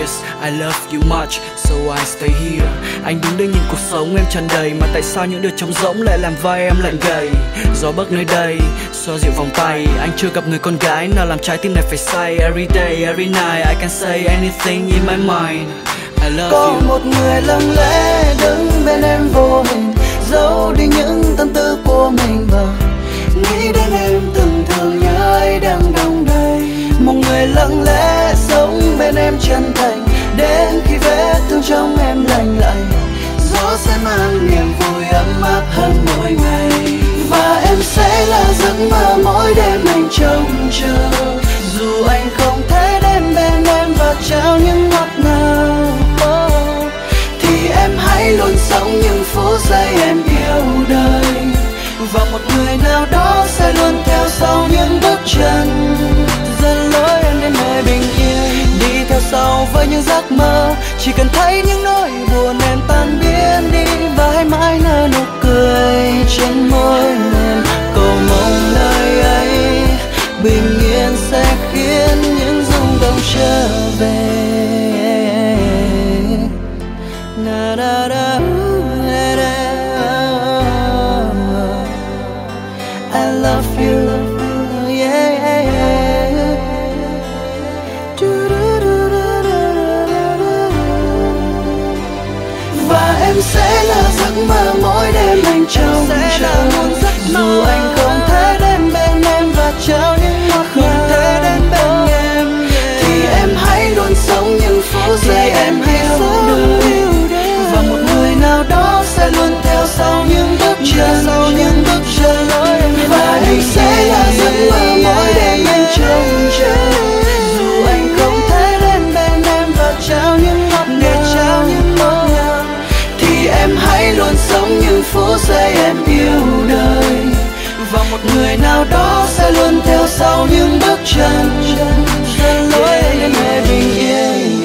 this. I love you much, so I stay here. Anh đứng đây nhìn cuộc sống em tràn đầy, mà tại sao những điều trống rỗng lại làm vai em lạnh gầy. Gió bấc nơi đây, xoa dịu vòng tay. Anh chưa gặp người con gái nào làm trái tim này phải say. Every day, every night, I can say anything in my mind. I love Có you. một người lặng lẽ đứng bên em vô hình, giấu đi những tâm tư của mình và nghĩ đến em từng thường nhớ ai đang đong đầy. Một người lặng lẽ sống bên em chân thành, đến khi vết thương trong em lành lạnh, gió sẽ mang niềm vui ấm áp hơn mỗi ngày. Và em sẽ là giấc mơ mỗi đêm anh trông chờ, dù anh không thể đến bên em và trao những ngọt ngào. Thì em hãy luôn sống những phút giây em yêu đời, và một người nào đó sẽ luôn theo sau những bước chân, dẫn lối em đến nơi bình yên. Đi theo sau với những giấc mơ, chỉ cần thấy những nỗi buồn em tan biến đi, và hãy mãi nở nụ cười trên môi em. Cầu mong lời ấy bình yên sẽ khiến những rung động trở về. Na, na, na, na, na. I love you, yeah, yeah, yeah. Và em sẽ là giấc mơ mỗi đêm anh trông chờ, dù anh không thể đến bên em và trao những ngọt ngào, thì em hãy luôn sống những phút giây em yêu đời, và một người nào đó sẽ luôn theo sau những bước chân, và em sẽ là giấc mơ mỗi đêm anh trông chờ, dù anh không thể đến bên em và trao những ngọt ngào, thì em hãy luôn sống những phút giây em yêu đời, và một người nào đó sẽ luôn theo sau những bước chân, dẫn lối em đến nơi bình yên.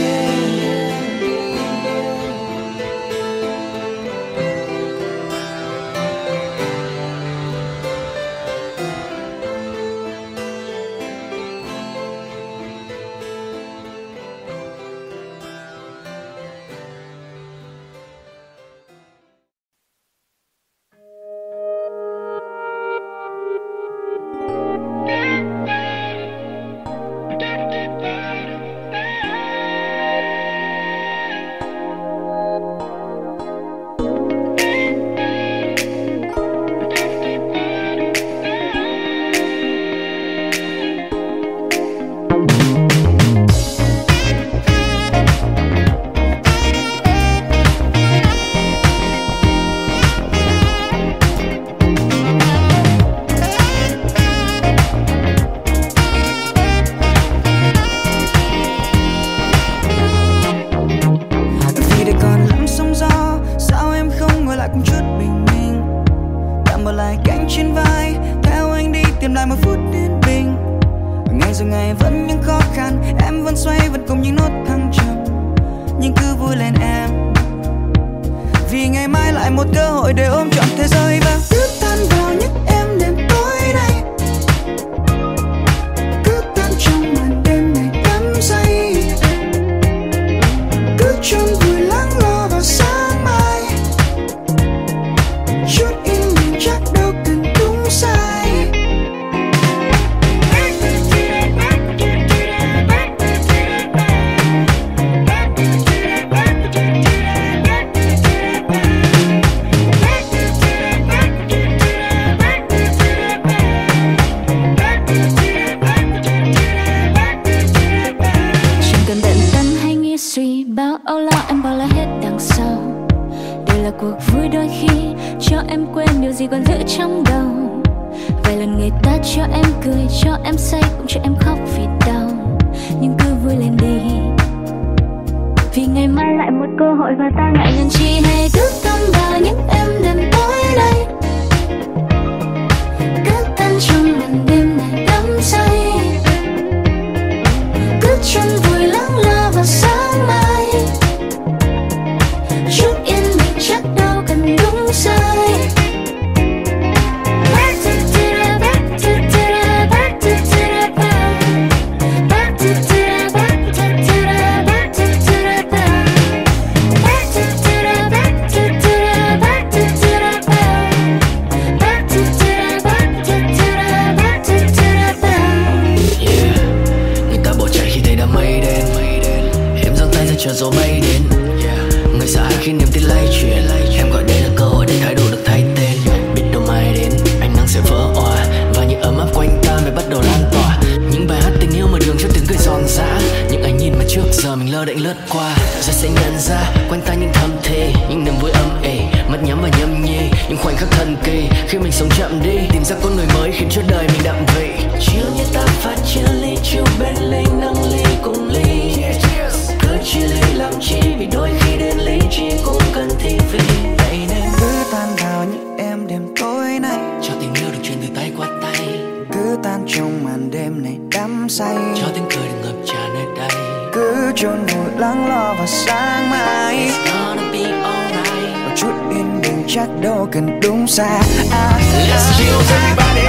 chờ gió bay đến. Người xa khi niềm tin lay chuyển, em gọi đây là cơ hội để thái độ được thay tên. Biết đâu mai đến ánh nắng sẽ vỡ òa và những ấm áp quanh ta mới bắt đầu lan tỏa. Những bài hát tình yêu mở đường cho tiếng cười giòn giã, những ánh nhìn mà trước giờ mình lơ đễnh lướt qua. Rồi sẽ nhận ra quanh ta những thầm thề, những niềm vui âm ỉ, mắt nhắm và nhâm nhi, những khoảnh khắc thần kỳ khi mình sống chậm đi, tìm ra con người mới khiến cho đời mình đậm vị. Chiều như ta pha chia ly, chiều bên ly nâng ly cùng ly. Cứ chia ly làm chi, vì đôi khi đến lý trí cũng cần thi vị. Vậy nên cứ tan vào những em đêm tối nay, cho tình yêu được truyền từ tay qua tay. cứ tan trong màn đêm này đắm say, cho tiếng cười được ngập tràn nơi đây. cứ chôn vùi lắng lo vào sáng mai. It's gonna be alright. Một chút yên bình chắc đâu cần đúng sai. Let's chill everybody.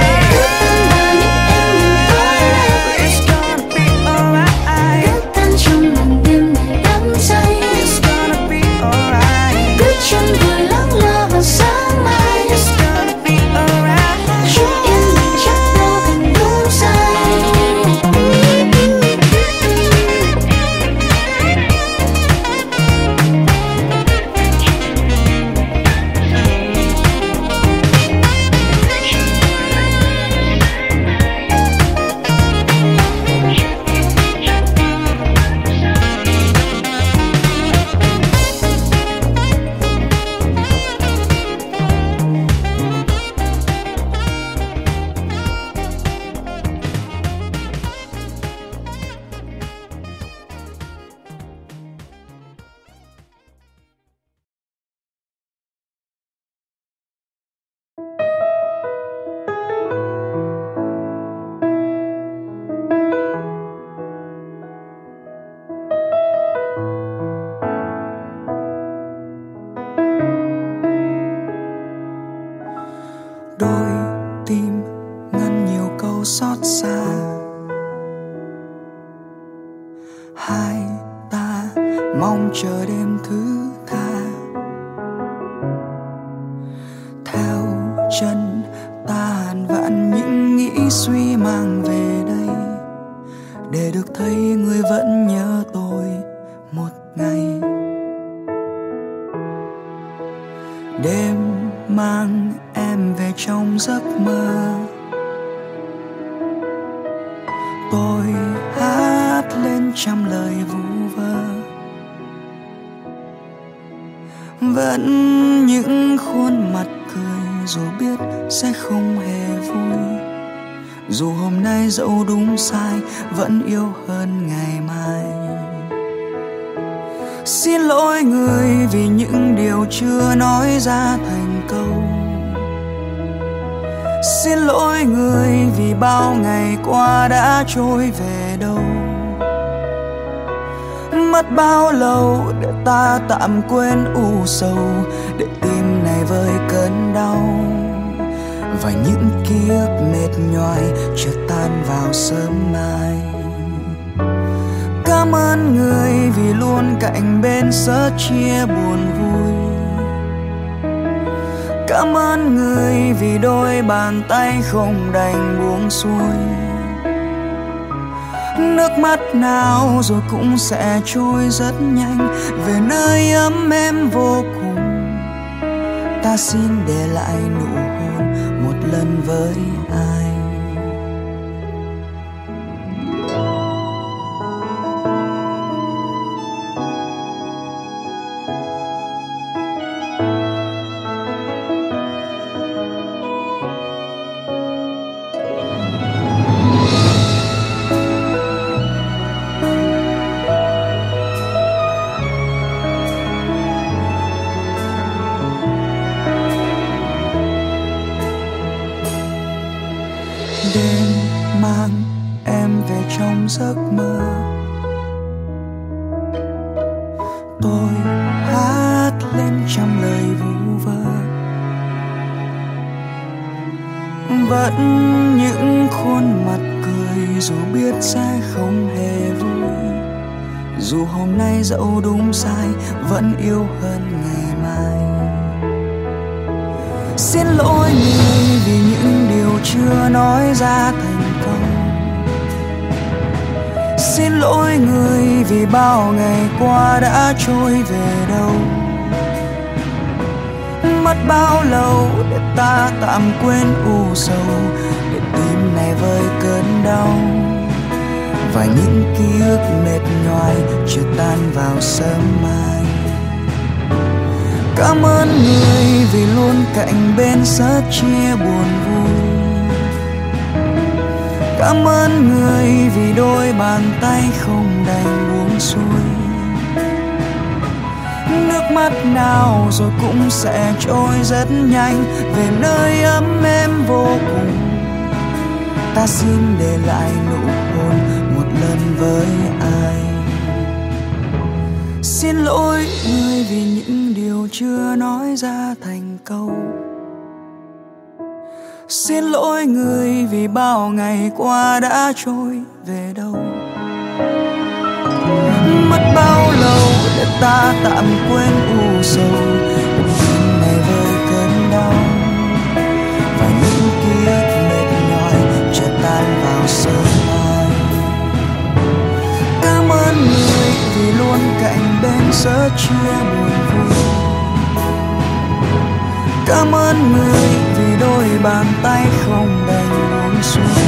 It's gonna be alright. Cứ tan trong màn đêm này đắm say. It's gonna be alright. Cứ chân vùi lắng lo vào sáng mai. It's gonna be alright. Chút yên bình chắc đâu cần đúng sai. Đôi tim ngân nhiều câu xót xa, hai ta mong chờ đêm thứ tha. Theo chân ta hàn vạn những nghĩ suy mang về đây, để được thấy người vẫn nhớ tôi một ngày. Đêm mang em về trong giấc mơ, tôi hát lên trăm lời vu vơ. Vẫn những khuôn mặt cười dù biết sẽ không hề vui, dù hôm nay dẫu đúng sai vẫn yêu hơn ngày mai. Xin lỗi người vì những điều chưa nói ra thành câu. Xin lỗi người vì bao ngày qua đã trôi về đâu. Mất bao lâu để ta tạm quên u sầu, để tim này vơi cơn đau, và những ký ức mệt nhoài chợt tan vào sớm mai. Cảm ơn người vì luôn cạnh bên sớt chia buồn vui. Cảm ơn người vì đôi bàn tay không đành buông xuôi. Nước mắt nào rồi cũng sẽ trôi rất nhanh về nơi ấm êm vô cùng. Ta xin để lại nụ hôn một lần với ai. Đêm mang em về trong giấc mơ, tôi hát lên trăm lời vu vơ. Vẫn những khuôn mặt cười dù biết sẽ không hề vui, dù hôm nay dẫu đúng sai vẫn yêu hơn ngày mai. Xin lỗi người vì những điều chưa nói ra thành câu. Xin lỗi người vì bao ngày qua đã trôi về đâu. Mất bao lâu để ta tạm quên u sầu, để tim này vơi cơn đau. Và những ký ức mệt nhoài chưa tan vào sớm mai. Cảm ơn người vì luôn cạnh bên sớt chia buồn vui. Cảm ơn người vì đôi bàn tay không đành buông xuôi. Nước mắt nào rồi cũng sẽ trôi rất nhanh về nơi ấm êm vô cùng. Ta xin để lại nụ hôn một lần với ai. Xin lỗi người vì những điều chưa nói ra thành câu. Xin lỗi người vì bao ngày qua đã trôi về đâu. Mất bao lâu để ta tạm quên u sầu, tim này vơi cơn đau. Và những ký ức mệt nhòi chợt tan vào sớm mai. Cảm ơn người vì luôn cạnh bên sớt chia buồn vui. Cảm ơn người vì đôi bàn tay không đành buông xuôi.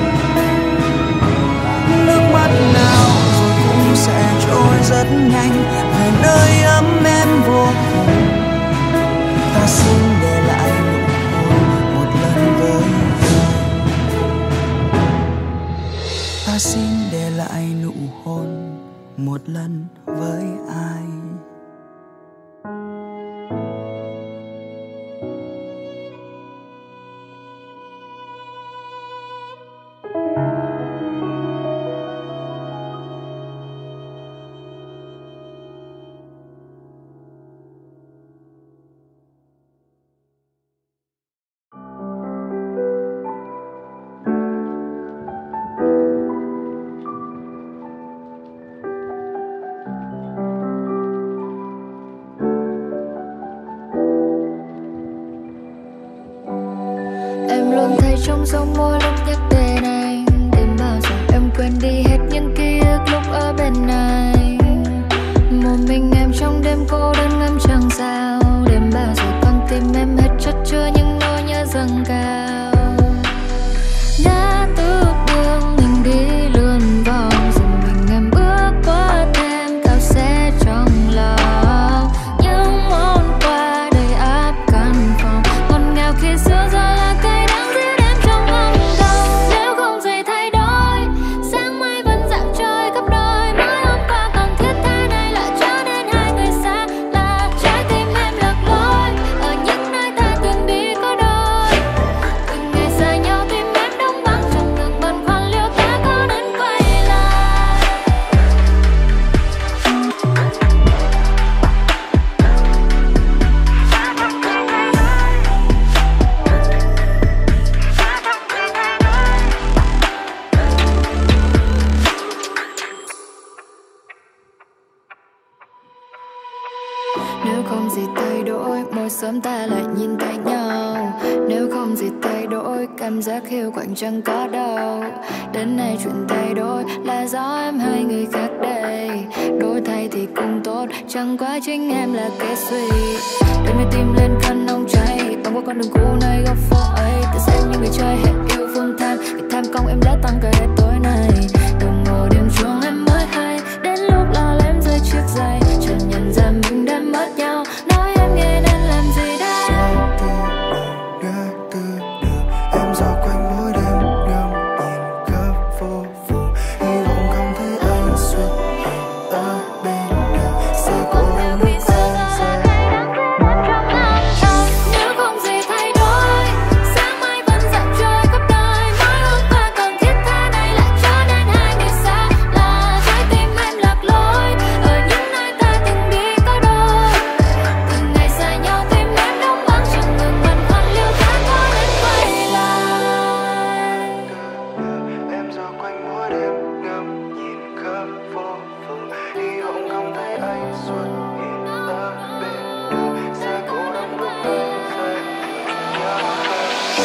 Nước mắt nào rồi cũng sẽ trôi rất nhanh về nơi ấm êm vô cùng. Ta xin để lại nụ hôn một lần với ai. Ta xin để lại nụ hôn một lần với ai. Trong gió môi lúc nhắc đến anh, đêm bao giờ em quên đi hết những ký ức lúc ở bên anh. Một mình em trong đêm cô đơn ngắm trăng sao. Đêm bao giờ con tim em hết chất chứa những nỗi nhớ dâng cao. Ngã tư đường mình đi lượn vòng, rồi mình em bước qua thêm cao xe trong lòng. Những món quà đầy áp căn phòng, ngọt ngào khi xưa giờ là cay đắng. Sớm ta lại nhìn thấy nhau. Nếu không gì thay đổi, cảm giác hiu quạnh chẳng có đâu. Đến nay chuyện thay đổi là do em hay người khác đây. Đổi thay thì cũng tốt, chẳng qua chính em là cái suy. Đôi nơi tim lên khăn nóng cháy, băng qua con đường cũ nơi góc phố ấy. Tự xem như người chơi hết yêu phương tham, vì tham công em đã tăng cả hết tối nay. Đồng hồ điểm chuông em mới hay, đến lúc lo lem rơi chiếc giày, chợt nhận ra mình đã mất nhau. Nói em nghe nên làm gì đây? Em dạo quanh mỗi đêm ngắm nhìn khắp phố phường, hy vọng không thấy anh xuất hiện ở bên đường. Sẽ cố gắng bước qua sẽ nếu không gì thay đổi, sáng mai vẫn dặn trôi khắp đời. Mỗi hôm qua còn thiết tha này lại cho nên hai người xa lạ. Trái tim em lạc lối ở những nơi ta từng đi có đôi. Từng ngày xa nhau tim em đóng băng chẳng ngừng băn khoăn liệu ta có đến quay lại. Em dạo quanh mỗi đêm ngắm nhìn khắp phố phường, hy vọng không thấy anh xuất hiện ở bên đường. Sẽ cố gắng bước tới sẽ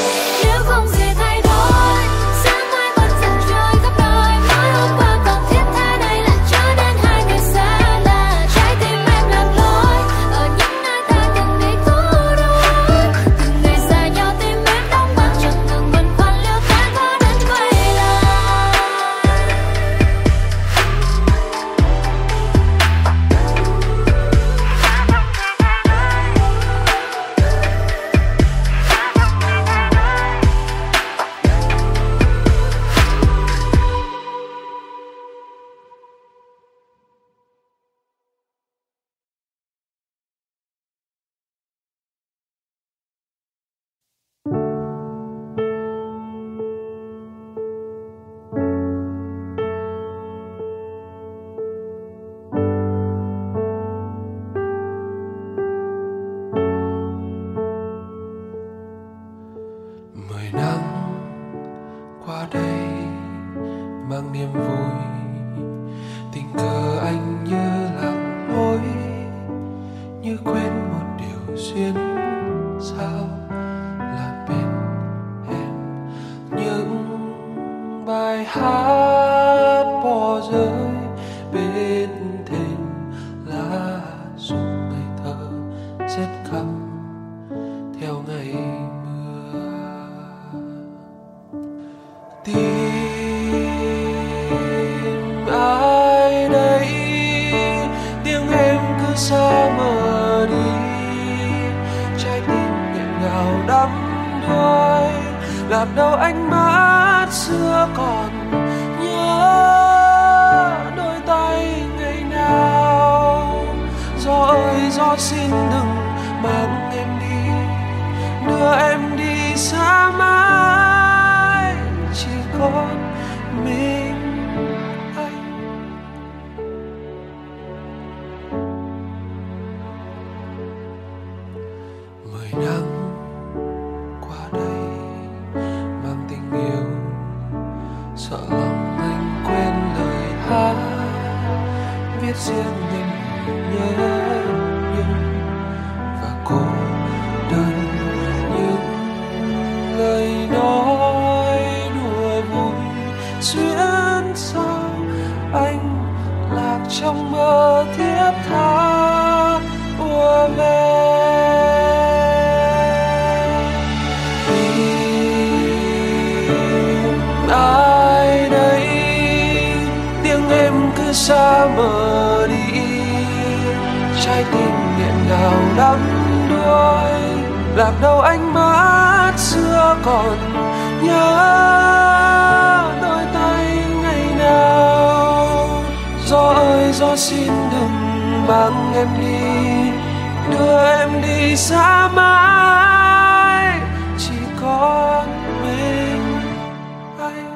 nếu không gì thay đổi, sáng mai vẫn dần trôi khắp đời. Mỗi hôm qua còn thiết cứ xa mờ đi, trái tim nghẹn ngào đắm đuối. Làm đâu ánh mắt xưa còn nhớ đôi tay ngày nào. Gió ơi gió xin đừng mang em đi, đưa em đi xa mãi, chỉ còn mình anh. Mười năm qua đây mang tình yêu, sợ lòng anh quên lời hát viết riêng nên nhớ nhung và cô đơn. Những lời nói đùa vui xuyên sao anh lạc trong mơ thiết tha ùa về. Ai đây tiếng em cứ xa mờ đi, trái tim nghẹn ngào đắm đuối. Làm đâu ánh mắt xưa còn nhớ đôi tay ngày nào. Gió ơi gió xin đừng mang em đi, đưa em đi xa mãi, chỉ còn mình anh.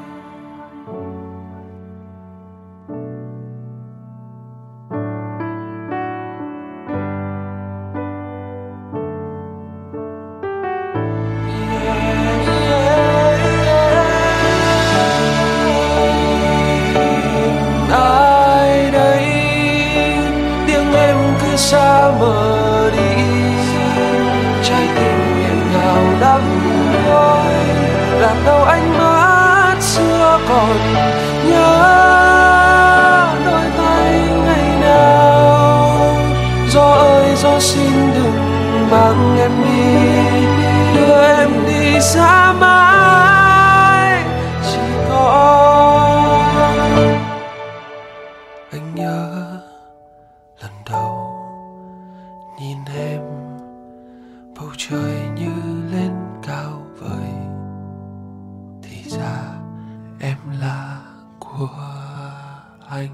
Ai đây tiếng em cứ xa mờ đi, trái tim nghẹn ngào đắm đuối. Làm đâu ánh mắt xưa còn nhớ đôi tay ngày nào. Gió ơi gió xin đừng mang em đi, đưa em đi xa mãi, chỉ còn anh nhớ lần đầu nhìn em, bầu trời như lên cao vời, thì ra em là của anh.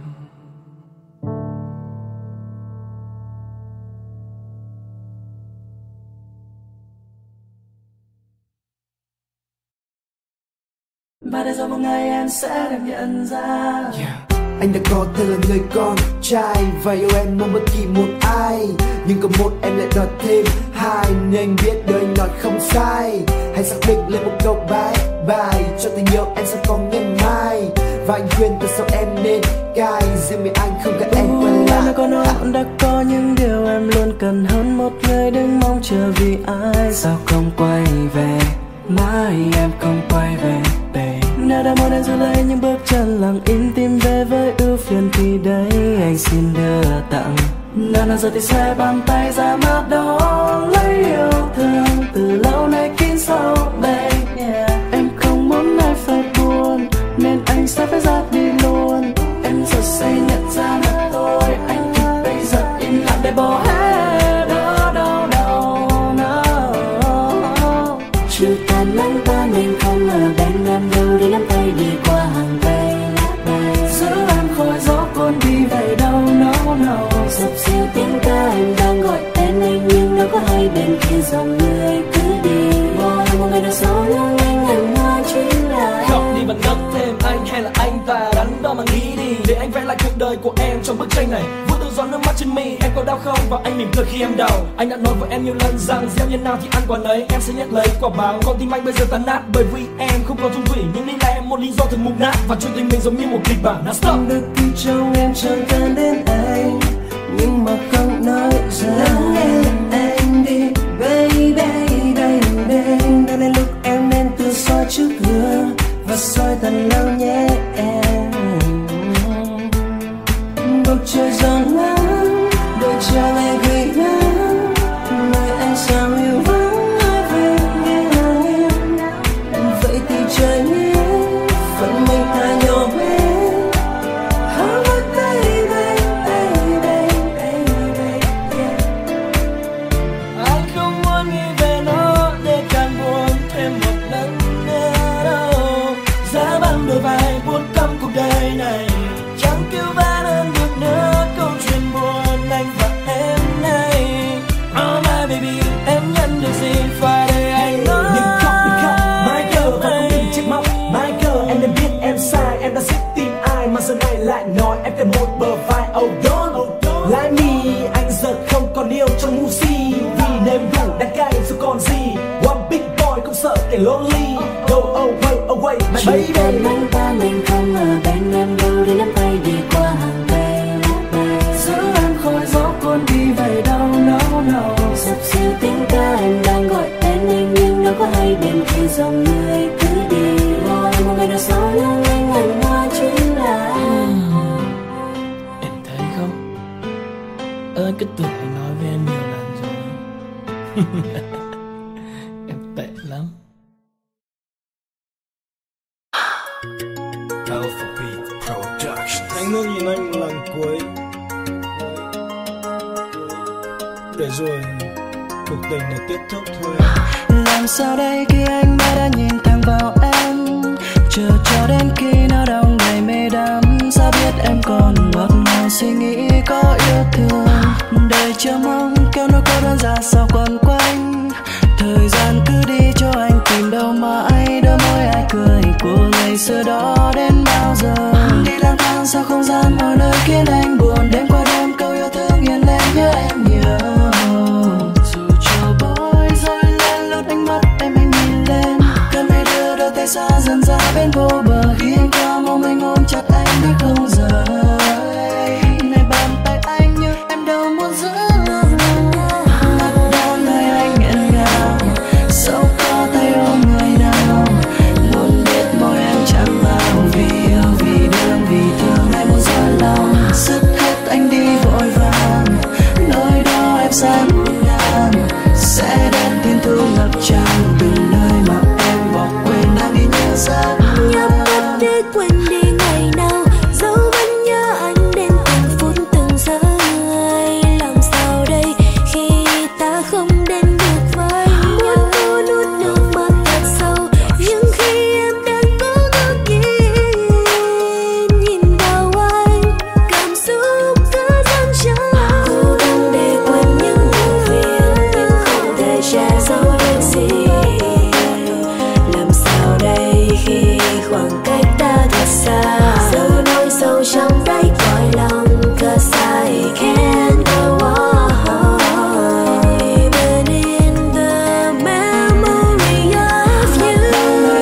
Và để rồi một ngày em sẽ được nhận ra anh đã có thể là người con trai và yêu em không bất kỳ một ai, nhưng có một em lại đòi thêm hai, nên anh biết đời nói không sai. Hãy xác định lên một câu bye bye cho tình yêu em sẽ có ngày mai, và anh khuyên từ sau em nên cai, riêng mình anh không cần em quay lại. Em đã có nói đã có những điều em luôn cần hơn một người đừng mong chờ vì ai. Sao không quay về mãi em không quay về babe. Nếu đã muốn em giữ lấy những bước chân lặng im tìm về với ưu phiền thì đấy anh xin đưa tặng. Nào giờ thì sẽ bàn tay ra mắt đó lấy yêu thương từ lâu nay kín sâu babe. Em không muốn ai phải buồn nên anh sẽ phải ra đi luôn. Em giờ sẽ nhận ra là tôi anh thì bây giờ im lặng để bỏ hết đó đâu đâu no. Chưa tan nắng ta nên không ở bên em đâu để nắm tay đi qua hàng cây giữ em khỏi gió cuốn đi về đâu no no. Dập dìu tiếng ca em đang gọi tên anh nhưng đâu có hay bên kia dòng người cứ đi. Một người đằng sau lưng anh hẳn hoa chính là Khóc đi và ngất thêm anh hay là anh ta đắn đo mà nghĩ đi, để anh vẽ lại cuộc đời của em trong bức tranh này. Vô tự do nước mắt trên mi em có đau không và anh mỉm cười khi em đau. Anh đã nói với em nhiều lần rằng gieo nhân nào thì ăn quả nấy, em sẽ nhận lấy quả báo. Còn tim anh bây giờ tan nát bởi vì em không còn chung thủy, nhưng đây là em một lý do thường mục nát và chuyện tình mình giống như một kịch bản. Now stop. Được thì trong em chẳng cần đến anh nhưng mà không nói ra. Lắng nghe anh đi baby baby. Đây là lúc em nên tự soi trước gương và soi thật lâu nhé em. Bầu trời giông nắng đôi chờ ngày gửi gắm, nơi anh sao yêu vắng ai về nghe em. Vậy thì trời nhé phận mình ta nhỏ bé. baby em nhận được gì phải để anh nói. Đừng khóc my girl, và không đừng trách móc my girl. Em đã biết em sai, em đã giết tim ai mà giờ này lại nói em cần một bờ vai. Oh don't lie me, anh giờ không còn yêu trong ngu si, vì nếm đủ đắng cay rồi còn gì. One big boy không sợ kẻ lonely. Go away my baby. Chỉ cần anh ta mình không ở bên em đâu, để nắm tay đi qua hàng cây lá bay. Giữ em khỏi gió cuốn đi về đâu no. Sắp xưa tiếng ca em đang gọi tên anh, nhưng đâu có hay đến khi dòng người cứ đi. Rồi một ngày nào sau lưng anh hẳn hoa chính là em thấy không, anh cứ tưởng anh nói với em nhiều lần rồi. Em tệ lắm. Alpha Beat Productions. Anh ngước nhìn anh một lần cuối, để rồi cuộc tình này kết thúc thôi. Làm sao đây khi anh mới đã nhìn thẳng vào em, chờ cho đến khi nó đông đầy mê đắm. Sao biết em còn ngọt ngào suy nghĩ có yêu thương, đời chờ mong kéo nỗi cô đơn ra sao quẩn quanh. Thời gian cứ đi cho anh tìm đâu mãi đôi môi ai cười của ngày xưa đó đến bao giờ. Đi lang thang sao không gian mọi nơi khiến anh buồn, đêm qua đêm câu yêu thương hiện lên nhớ em nhiều. Dù chiều bối rối lên lướt ánh mắt em anh nhìn lên, cơn mây đưa đôi tay xa dần ra bên vô bờ. Khi anh qua mong anh ôm chặt anh để không rời, này bàn tay anh như em đâu muốn giữ. Sẽ đến thiên thu ngập tràn từng nơi mà em bỏ quên đang đi nhớ giấc. nhắm mắt để quên đi ngày nào, dẫu vẫn nhớ anh đến từng phút từng giây. Làm sao đây khi ta không đến được với nhau, muốn cố nuốt nước mắt thật sâu, nhưng khi em đang cố ngước nhìn vào anh, cảm xúc cứ dâng trào. Cố gắng để quên những buồn phiền, nhưng không thể che giấu được gì. Làm sao đây khi khoảng cách ta thật xa, giấu nỗi sâu trong đáy cõi lòng. 'Cause I can't go on even in the memory of you.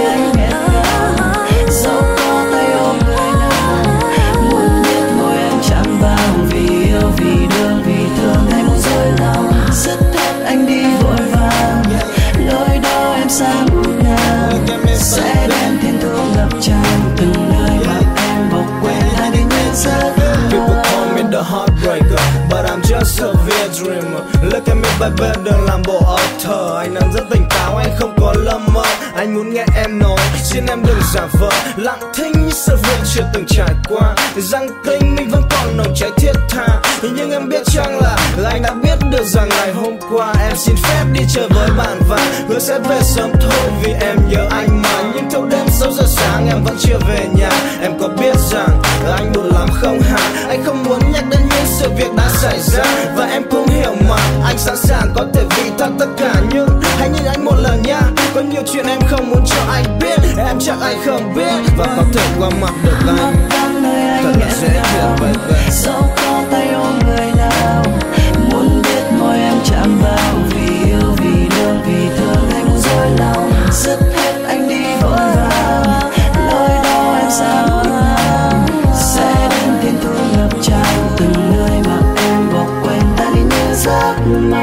Dẫu có tay ôm người nào, muốn biết môi em chạm vào, vì yêu vì đương vì thương hay muốn rơi lòng. Dứt hết anh đi vội vàng, lối đó em xa ngút ngàn. Sẽ đến thiên thu ngập tràn từng nơi mà em bỏ quên đang đi nhớ giấc. People call me the heartbreaker, but I'm just a weird dreamer. Look at me baby, đừng làm bộ ảo thờ. Anh đang rất tỉnh táo, anh không có lâm mơ. Anh muốn nghe em nói, xin em đừng giả vờ. Lặng thinh như sự việc chưa từng trải qua, rằng tình mình vẫn còn nồng cháy thiết tha. Nhưng em biết chăng là anh đã biết được rằng ngày hôm qua em xin phép đi chơi với bạn và hứa sẽ về sớm thôi vì em nhớ anh mà. Nhưng thâu đêm 6 giờ sáng em vẫn chưa về nhà. Em có biết rằng anh buồn lắm không hả? Anh không muốn nhắc đến những sự việc đã xảy ra, và em cũng hiểu mà. Anh sẵn sàng có thể vì thật tất cả, nhưng hãy nhìn anh một lần nha. Có nhiều chuyện em không muốn cho anh biết, em chắc anh không biết và có thể qua mặt được anh. Thật là dễ hiểu baby. Dẫu có tay ôm người nào, muốn biết môi em chạm vào, vì yêu vì đương vì thương hay muốn dối lòng. Dứt hết anh đi vội vàng, lối đó em xa ngút ngàn. Sẽ đến thiên thu ngập tràn từng nơi mà em bỏ quên ta đi nhớ giấc mơ.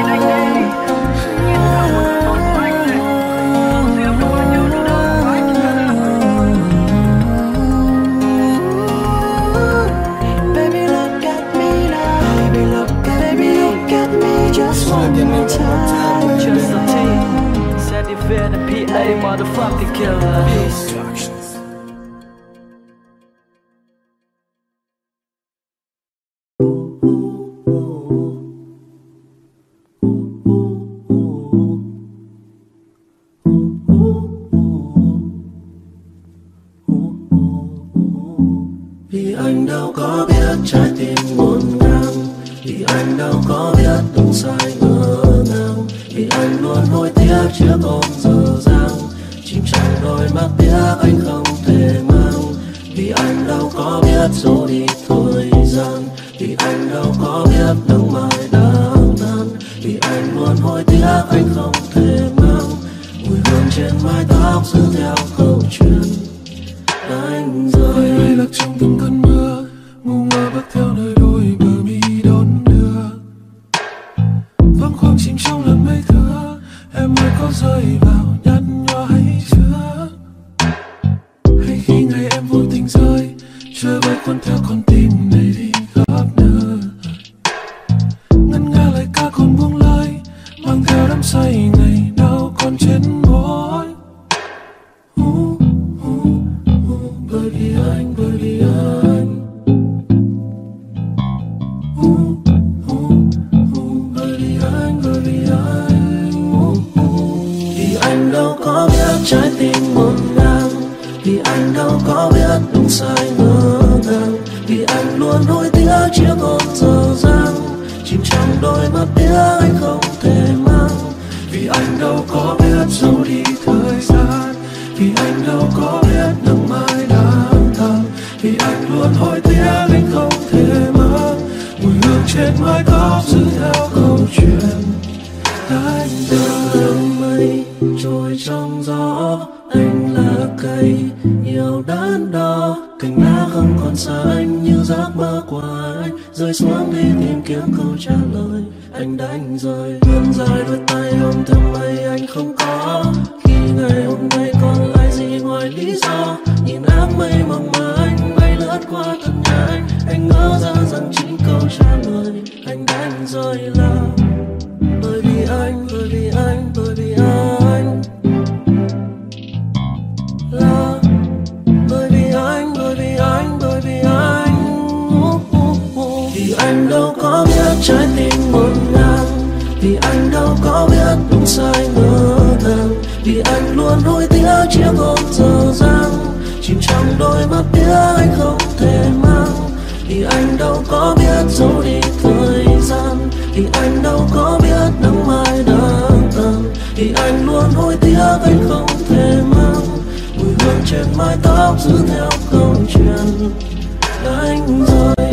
Just one more time. Just a team. Set it fair, the PA motherfucking killer. Vì anh đâu có biết trái tim ngổn ngang, vì anh đâu có biết đúng sai ngỡ ngàng. ôm dở dang, chìm trong đôi mắt tiếc anh không thể mang. Vì anh đâu có biết rồi đi thời gian, vì anh đâu có biết nắng mai đang tan, vì anh luôn hối tiếc anh không thể mang. Mùi hương trên mái tóc giữ theo câu chuyện anh rơi. Ai lạc trong từng cơn mưa, ngu ngơ bước theo nơi đôi bờ mi đón đưa. Vắng khoang chìm trong lần mây thưa, em ơi có rơi vào nhăn nhó hay chưa? Hay khi ngày em vô tình rơi, trời bay cuốn theo con tim này đi khắp nơi. Ngân nga lời ca còn buông lời, mang theo đắm say ngày nào còn trên môi. Bởi vì anh, bởi vì anh, bởi vì anh, bởi vì anh. Vì anh đâu có biết trái tim ngổn ngang, vì anh đâu có biết đúng sai ngỡ ngàng, vì anh luôn hối tiếc chiếc ôm dở dang, chìm trong đôi mắt tiếc anh không thể mang. Vì anh đâu có biết dấu đi thời gian, vì anh đâu có biết nắng mai đang tàn, vì anh luôn hối tiếc anh không thể mang. Mùi hương trên mái tóc giữ theo câu chuyện anh Đường mây trôi trong gió, anh là cây yêu đắn đo, cành lá không còn xanh như giấc mơ của anh, rơi xuống đi tìm kiếm câu trả lời. Anh đánh rơi vươn dài đôi tay ôm theo mây anh không có, khi ngày hôm nay còn lại gì ngoài lý do. Nhìn áng mây mỏng manh bay lướt qua thật nhanh, anh ngỡ ra rằng chính câu trả lời. Anh đánh rơi là bởi vì anh, bởi vì anh, bởi vì anh, là bởi vì anh, bởi vì anh, bởi vì anh. Vì anh đâu có biết trái tim ngổn ngang, vì anh đâu có biết đúng sai ngỡ ngàng, vì anh luôn hối tiếc chiếc ôm dở dang, chìm trong đôi mắt tiếc anh không thể mang. Vì anh đâu có biết dấu đi thời gian, vì anh đâu có biết nắng mai đang tàn, vì anh luôn hối tiếc anh không thể mang. Mùi hương trên mái tóc giữ theo câu chuyện anh rơi.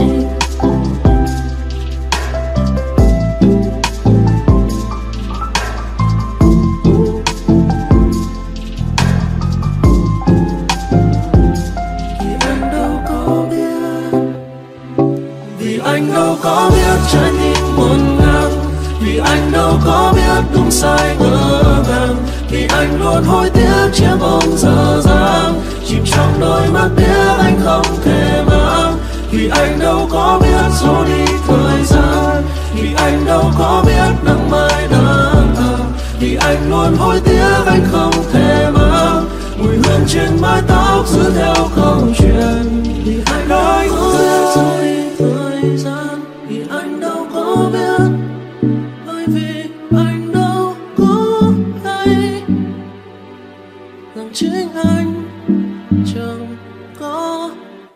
Anh đâu có biết trái tim ngổn ngang, vì anh đâu có biết đúng sai ngỡ ngàng, vì anh luôn hối tiếc chiếc ôm dở dang, chìm trong đôi mắt tiếc anh không thể mang. Vì anh đâu có biết rồi đi thời gian, vì anh đâu có biết nắng mai đang tàn, vì anh luôn hối tiếc anh không thể mang. Mùi hương trên mái tóc giữ theo câu chuyện, vì anh đâu có biết rồi đi thời gian, vì anh đâu có biết, bởi vì anh đâu có hay rằng chính anh chẳng có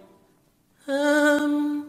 em.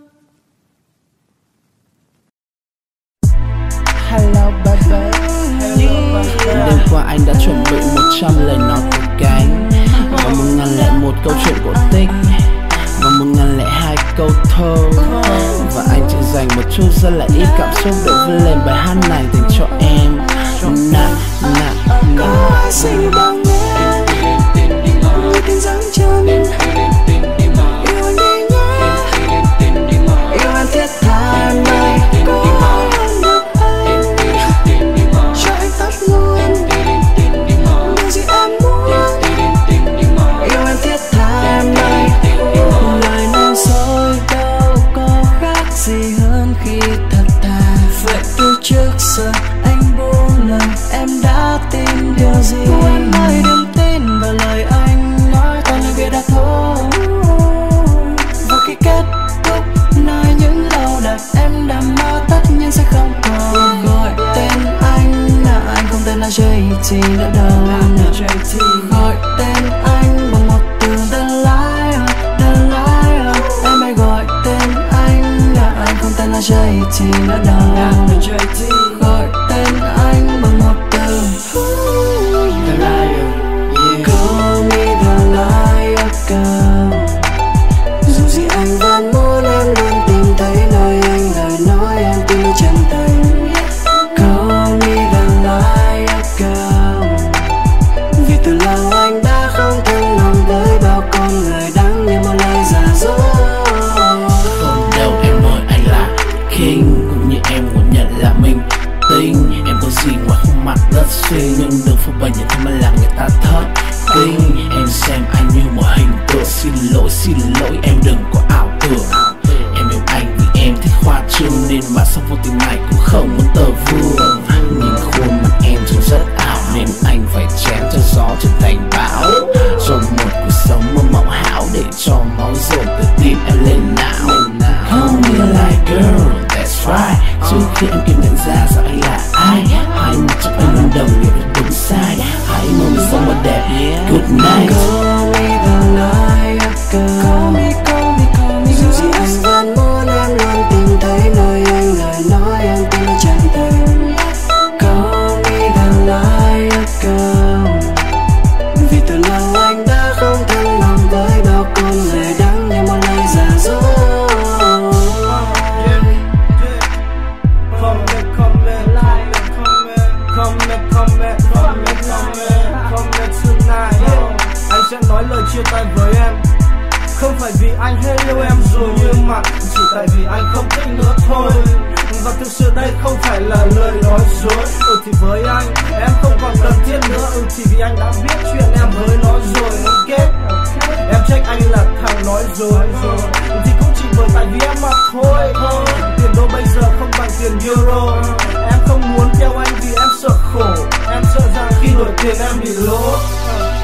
Hello baby, đêm qua anh đã chuẩn bị 100 lời nói của cánh, và 1001 câu chuyện cổ tích, và 1002 câu thơ. Và anh chỉ dành một chút rất là ít cảm xúc để viết lên bài hát này dành cho em. Na na na. Có ai xinh bằng em, như tiếng giáng chân. Yêu anh đi nhé, Yêu em thiết tha này. có ai hơn được anh, cho anh tất luôn những gì em muốn. Yêu em thiết tha này. Lời nói dối đâu có khác gì hơn khi thật thà. Vậy từ trước giờ anh buông lời, em đã tin điều gì? Em ơi đừng tin vào lời anh nói, toàn lời bịa đặt thôi. Và khi kết thúc nơi những lâu đẹp em đã mơ tất nhiên sẽ không còn. Gọi tên anh là anh không tên là JT nữa đâu. Gọi tên anh bằng một từ The Liar, The Liar. Em hãy gọi tên anh là anh không tên là JT nữa đâu. Gọi tên anh bằng một từ phê nhưng đừng phô bày những thứ mà làm người ta thất kinh. Em xem anh như một hình tượng, xin lỗi em đừng có ảo tưởng. Em yêu anh vì em thích hoa trương nên mà sau vô tình này cũng không muốn tờ vương. Nhìn khuôn mặt em trông rất ảo nên anh phải chém cho gió trở thành bão. Rồi một cuộc sống mơ mộng hão để cho máu dồn từ tim em lên não. Call me like girl, that's right. Trước khi em kịp nhận ra rằng anh là ai, hãy một chút anh luôn đồng nghĩa với đúng sai. Hãy mong mình sống một đẹp, good night. Call me the night girl. Call me dù gì anh vẫn muốn em luôn tìm thấy nơi anh lời nói em tin chân tình. Call me the night girl. Vì từ lâu anh đã không thân lòng với bao con người đắng như một lời giả dối. Anh sẽ nói lời chia tay với em, không phải vì anh hết yêu em rồi nhưng mà chỉ tại vì anh không thích nữa thôi. Và thực sự đây không phải là lời nói dối. Thì với anh em không còn cần thiết nữa. Thì vì anh đã biết chuyện em với nó rồi. Ok, em trách anh là thằng nói dối thì cũng chỉ bởi tại vì em mà thôi. Tiền đô bây giờ không bằng tiền euro. Em không muốn theo anh vì em sợ khổ. Em sợ rằng khi đổi tiền em bị lỗ.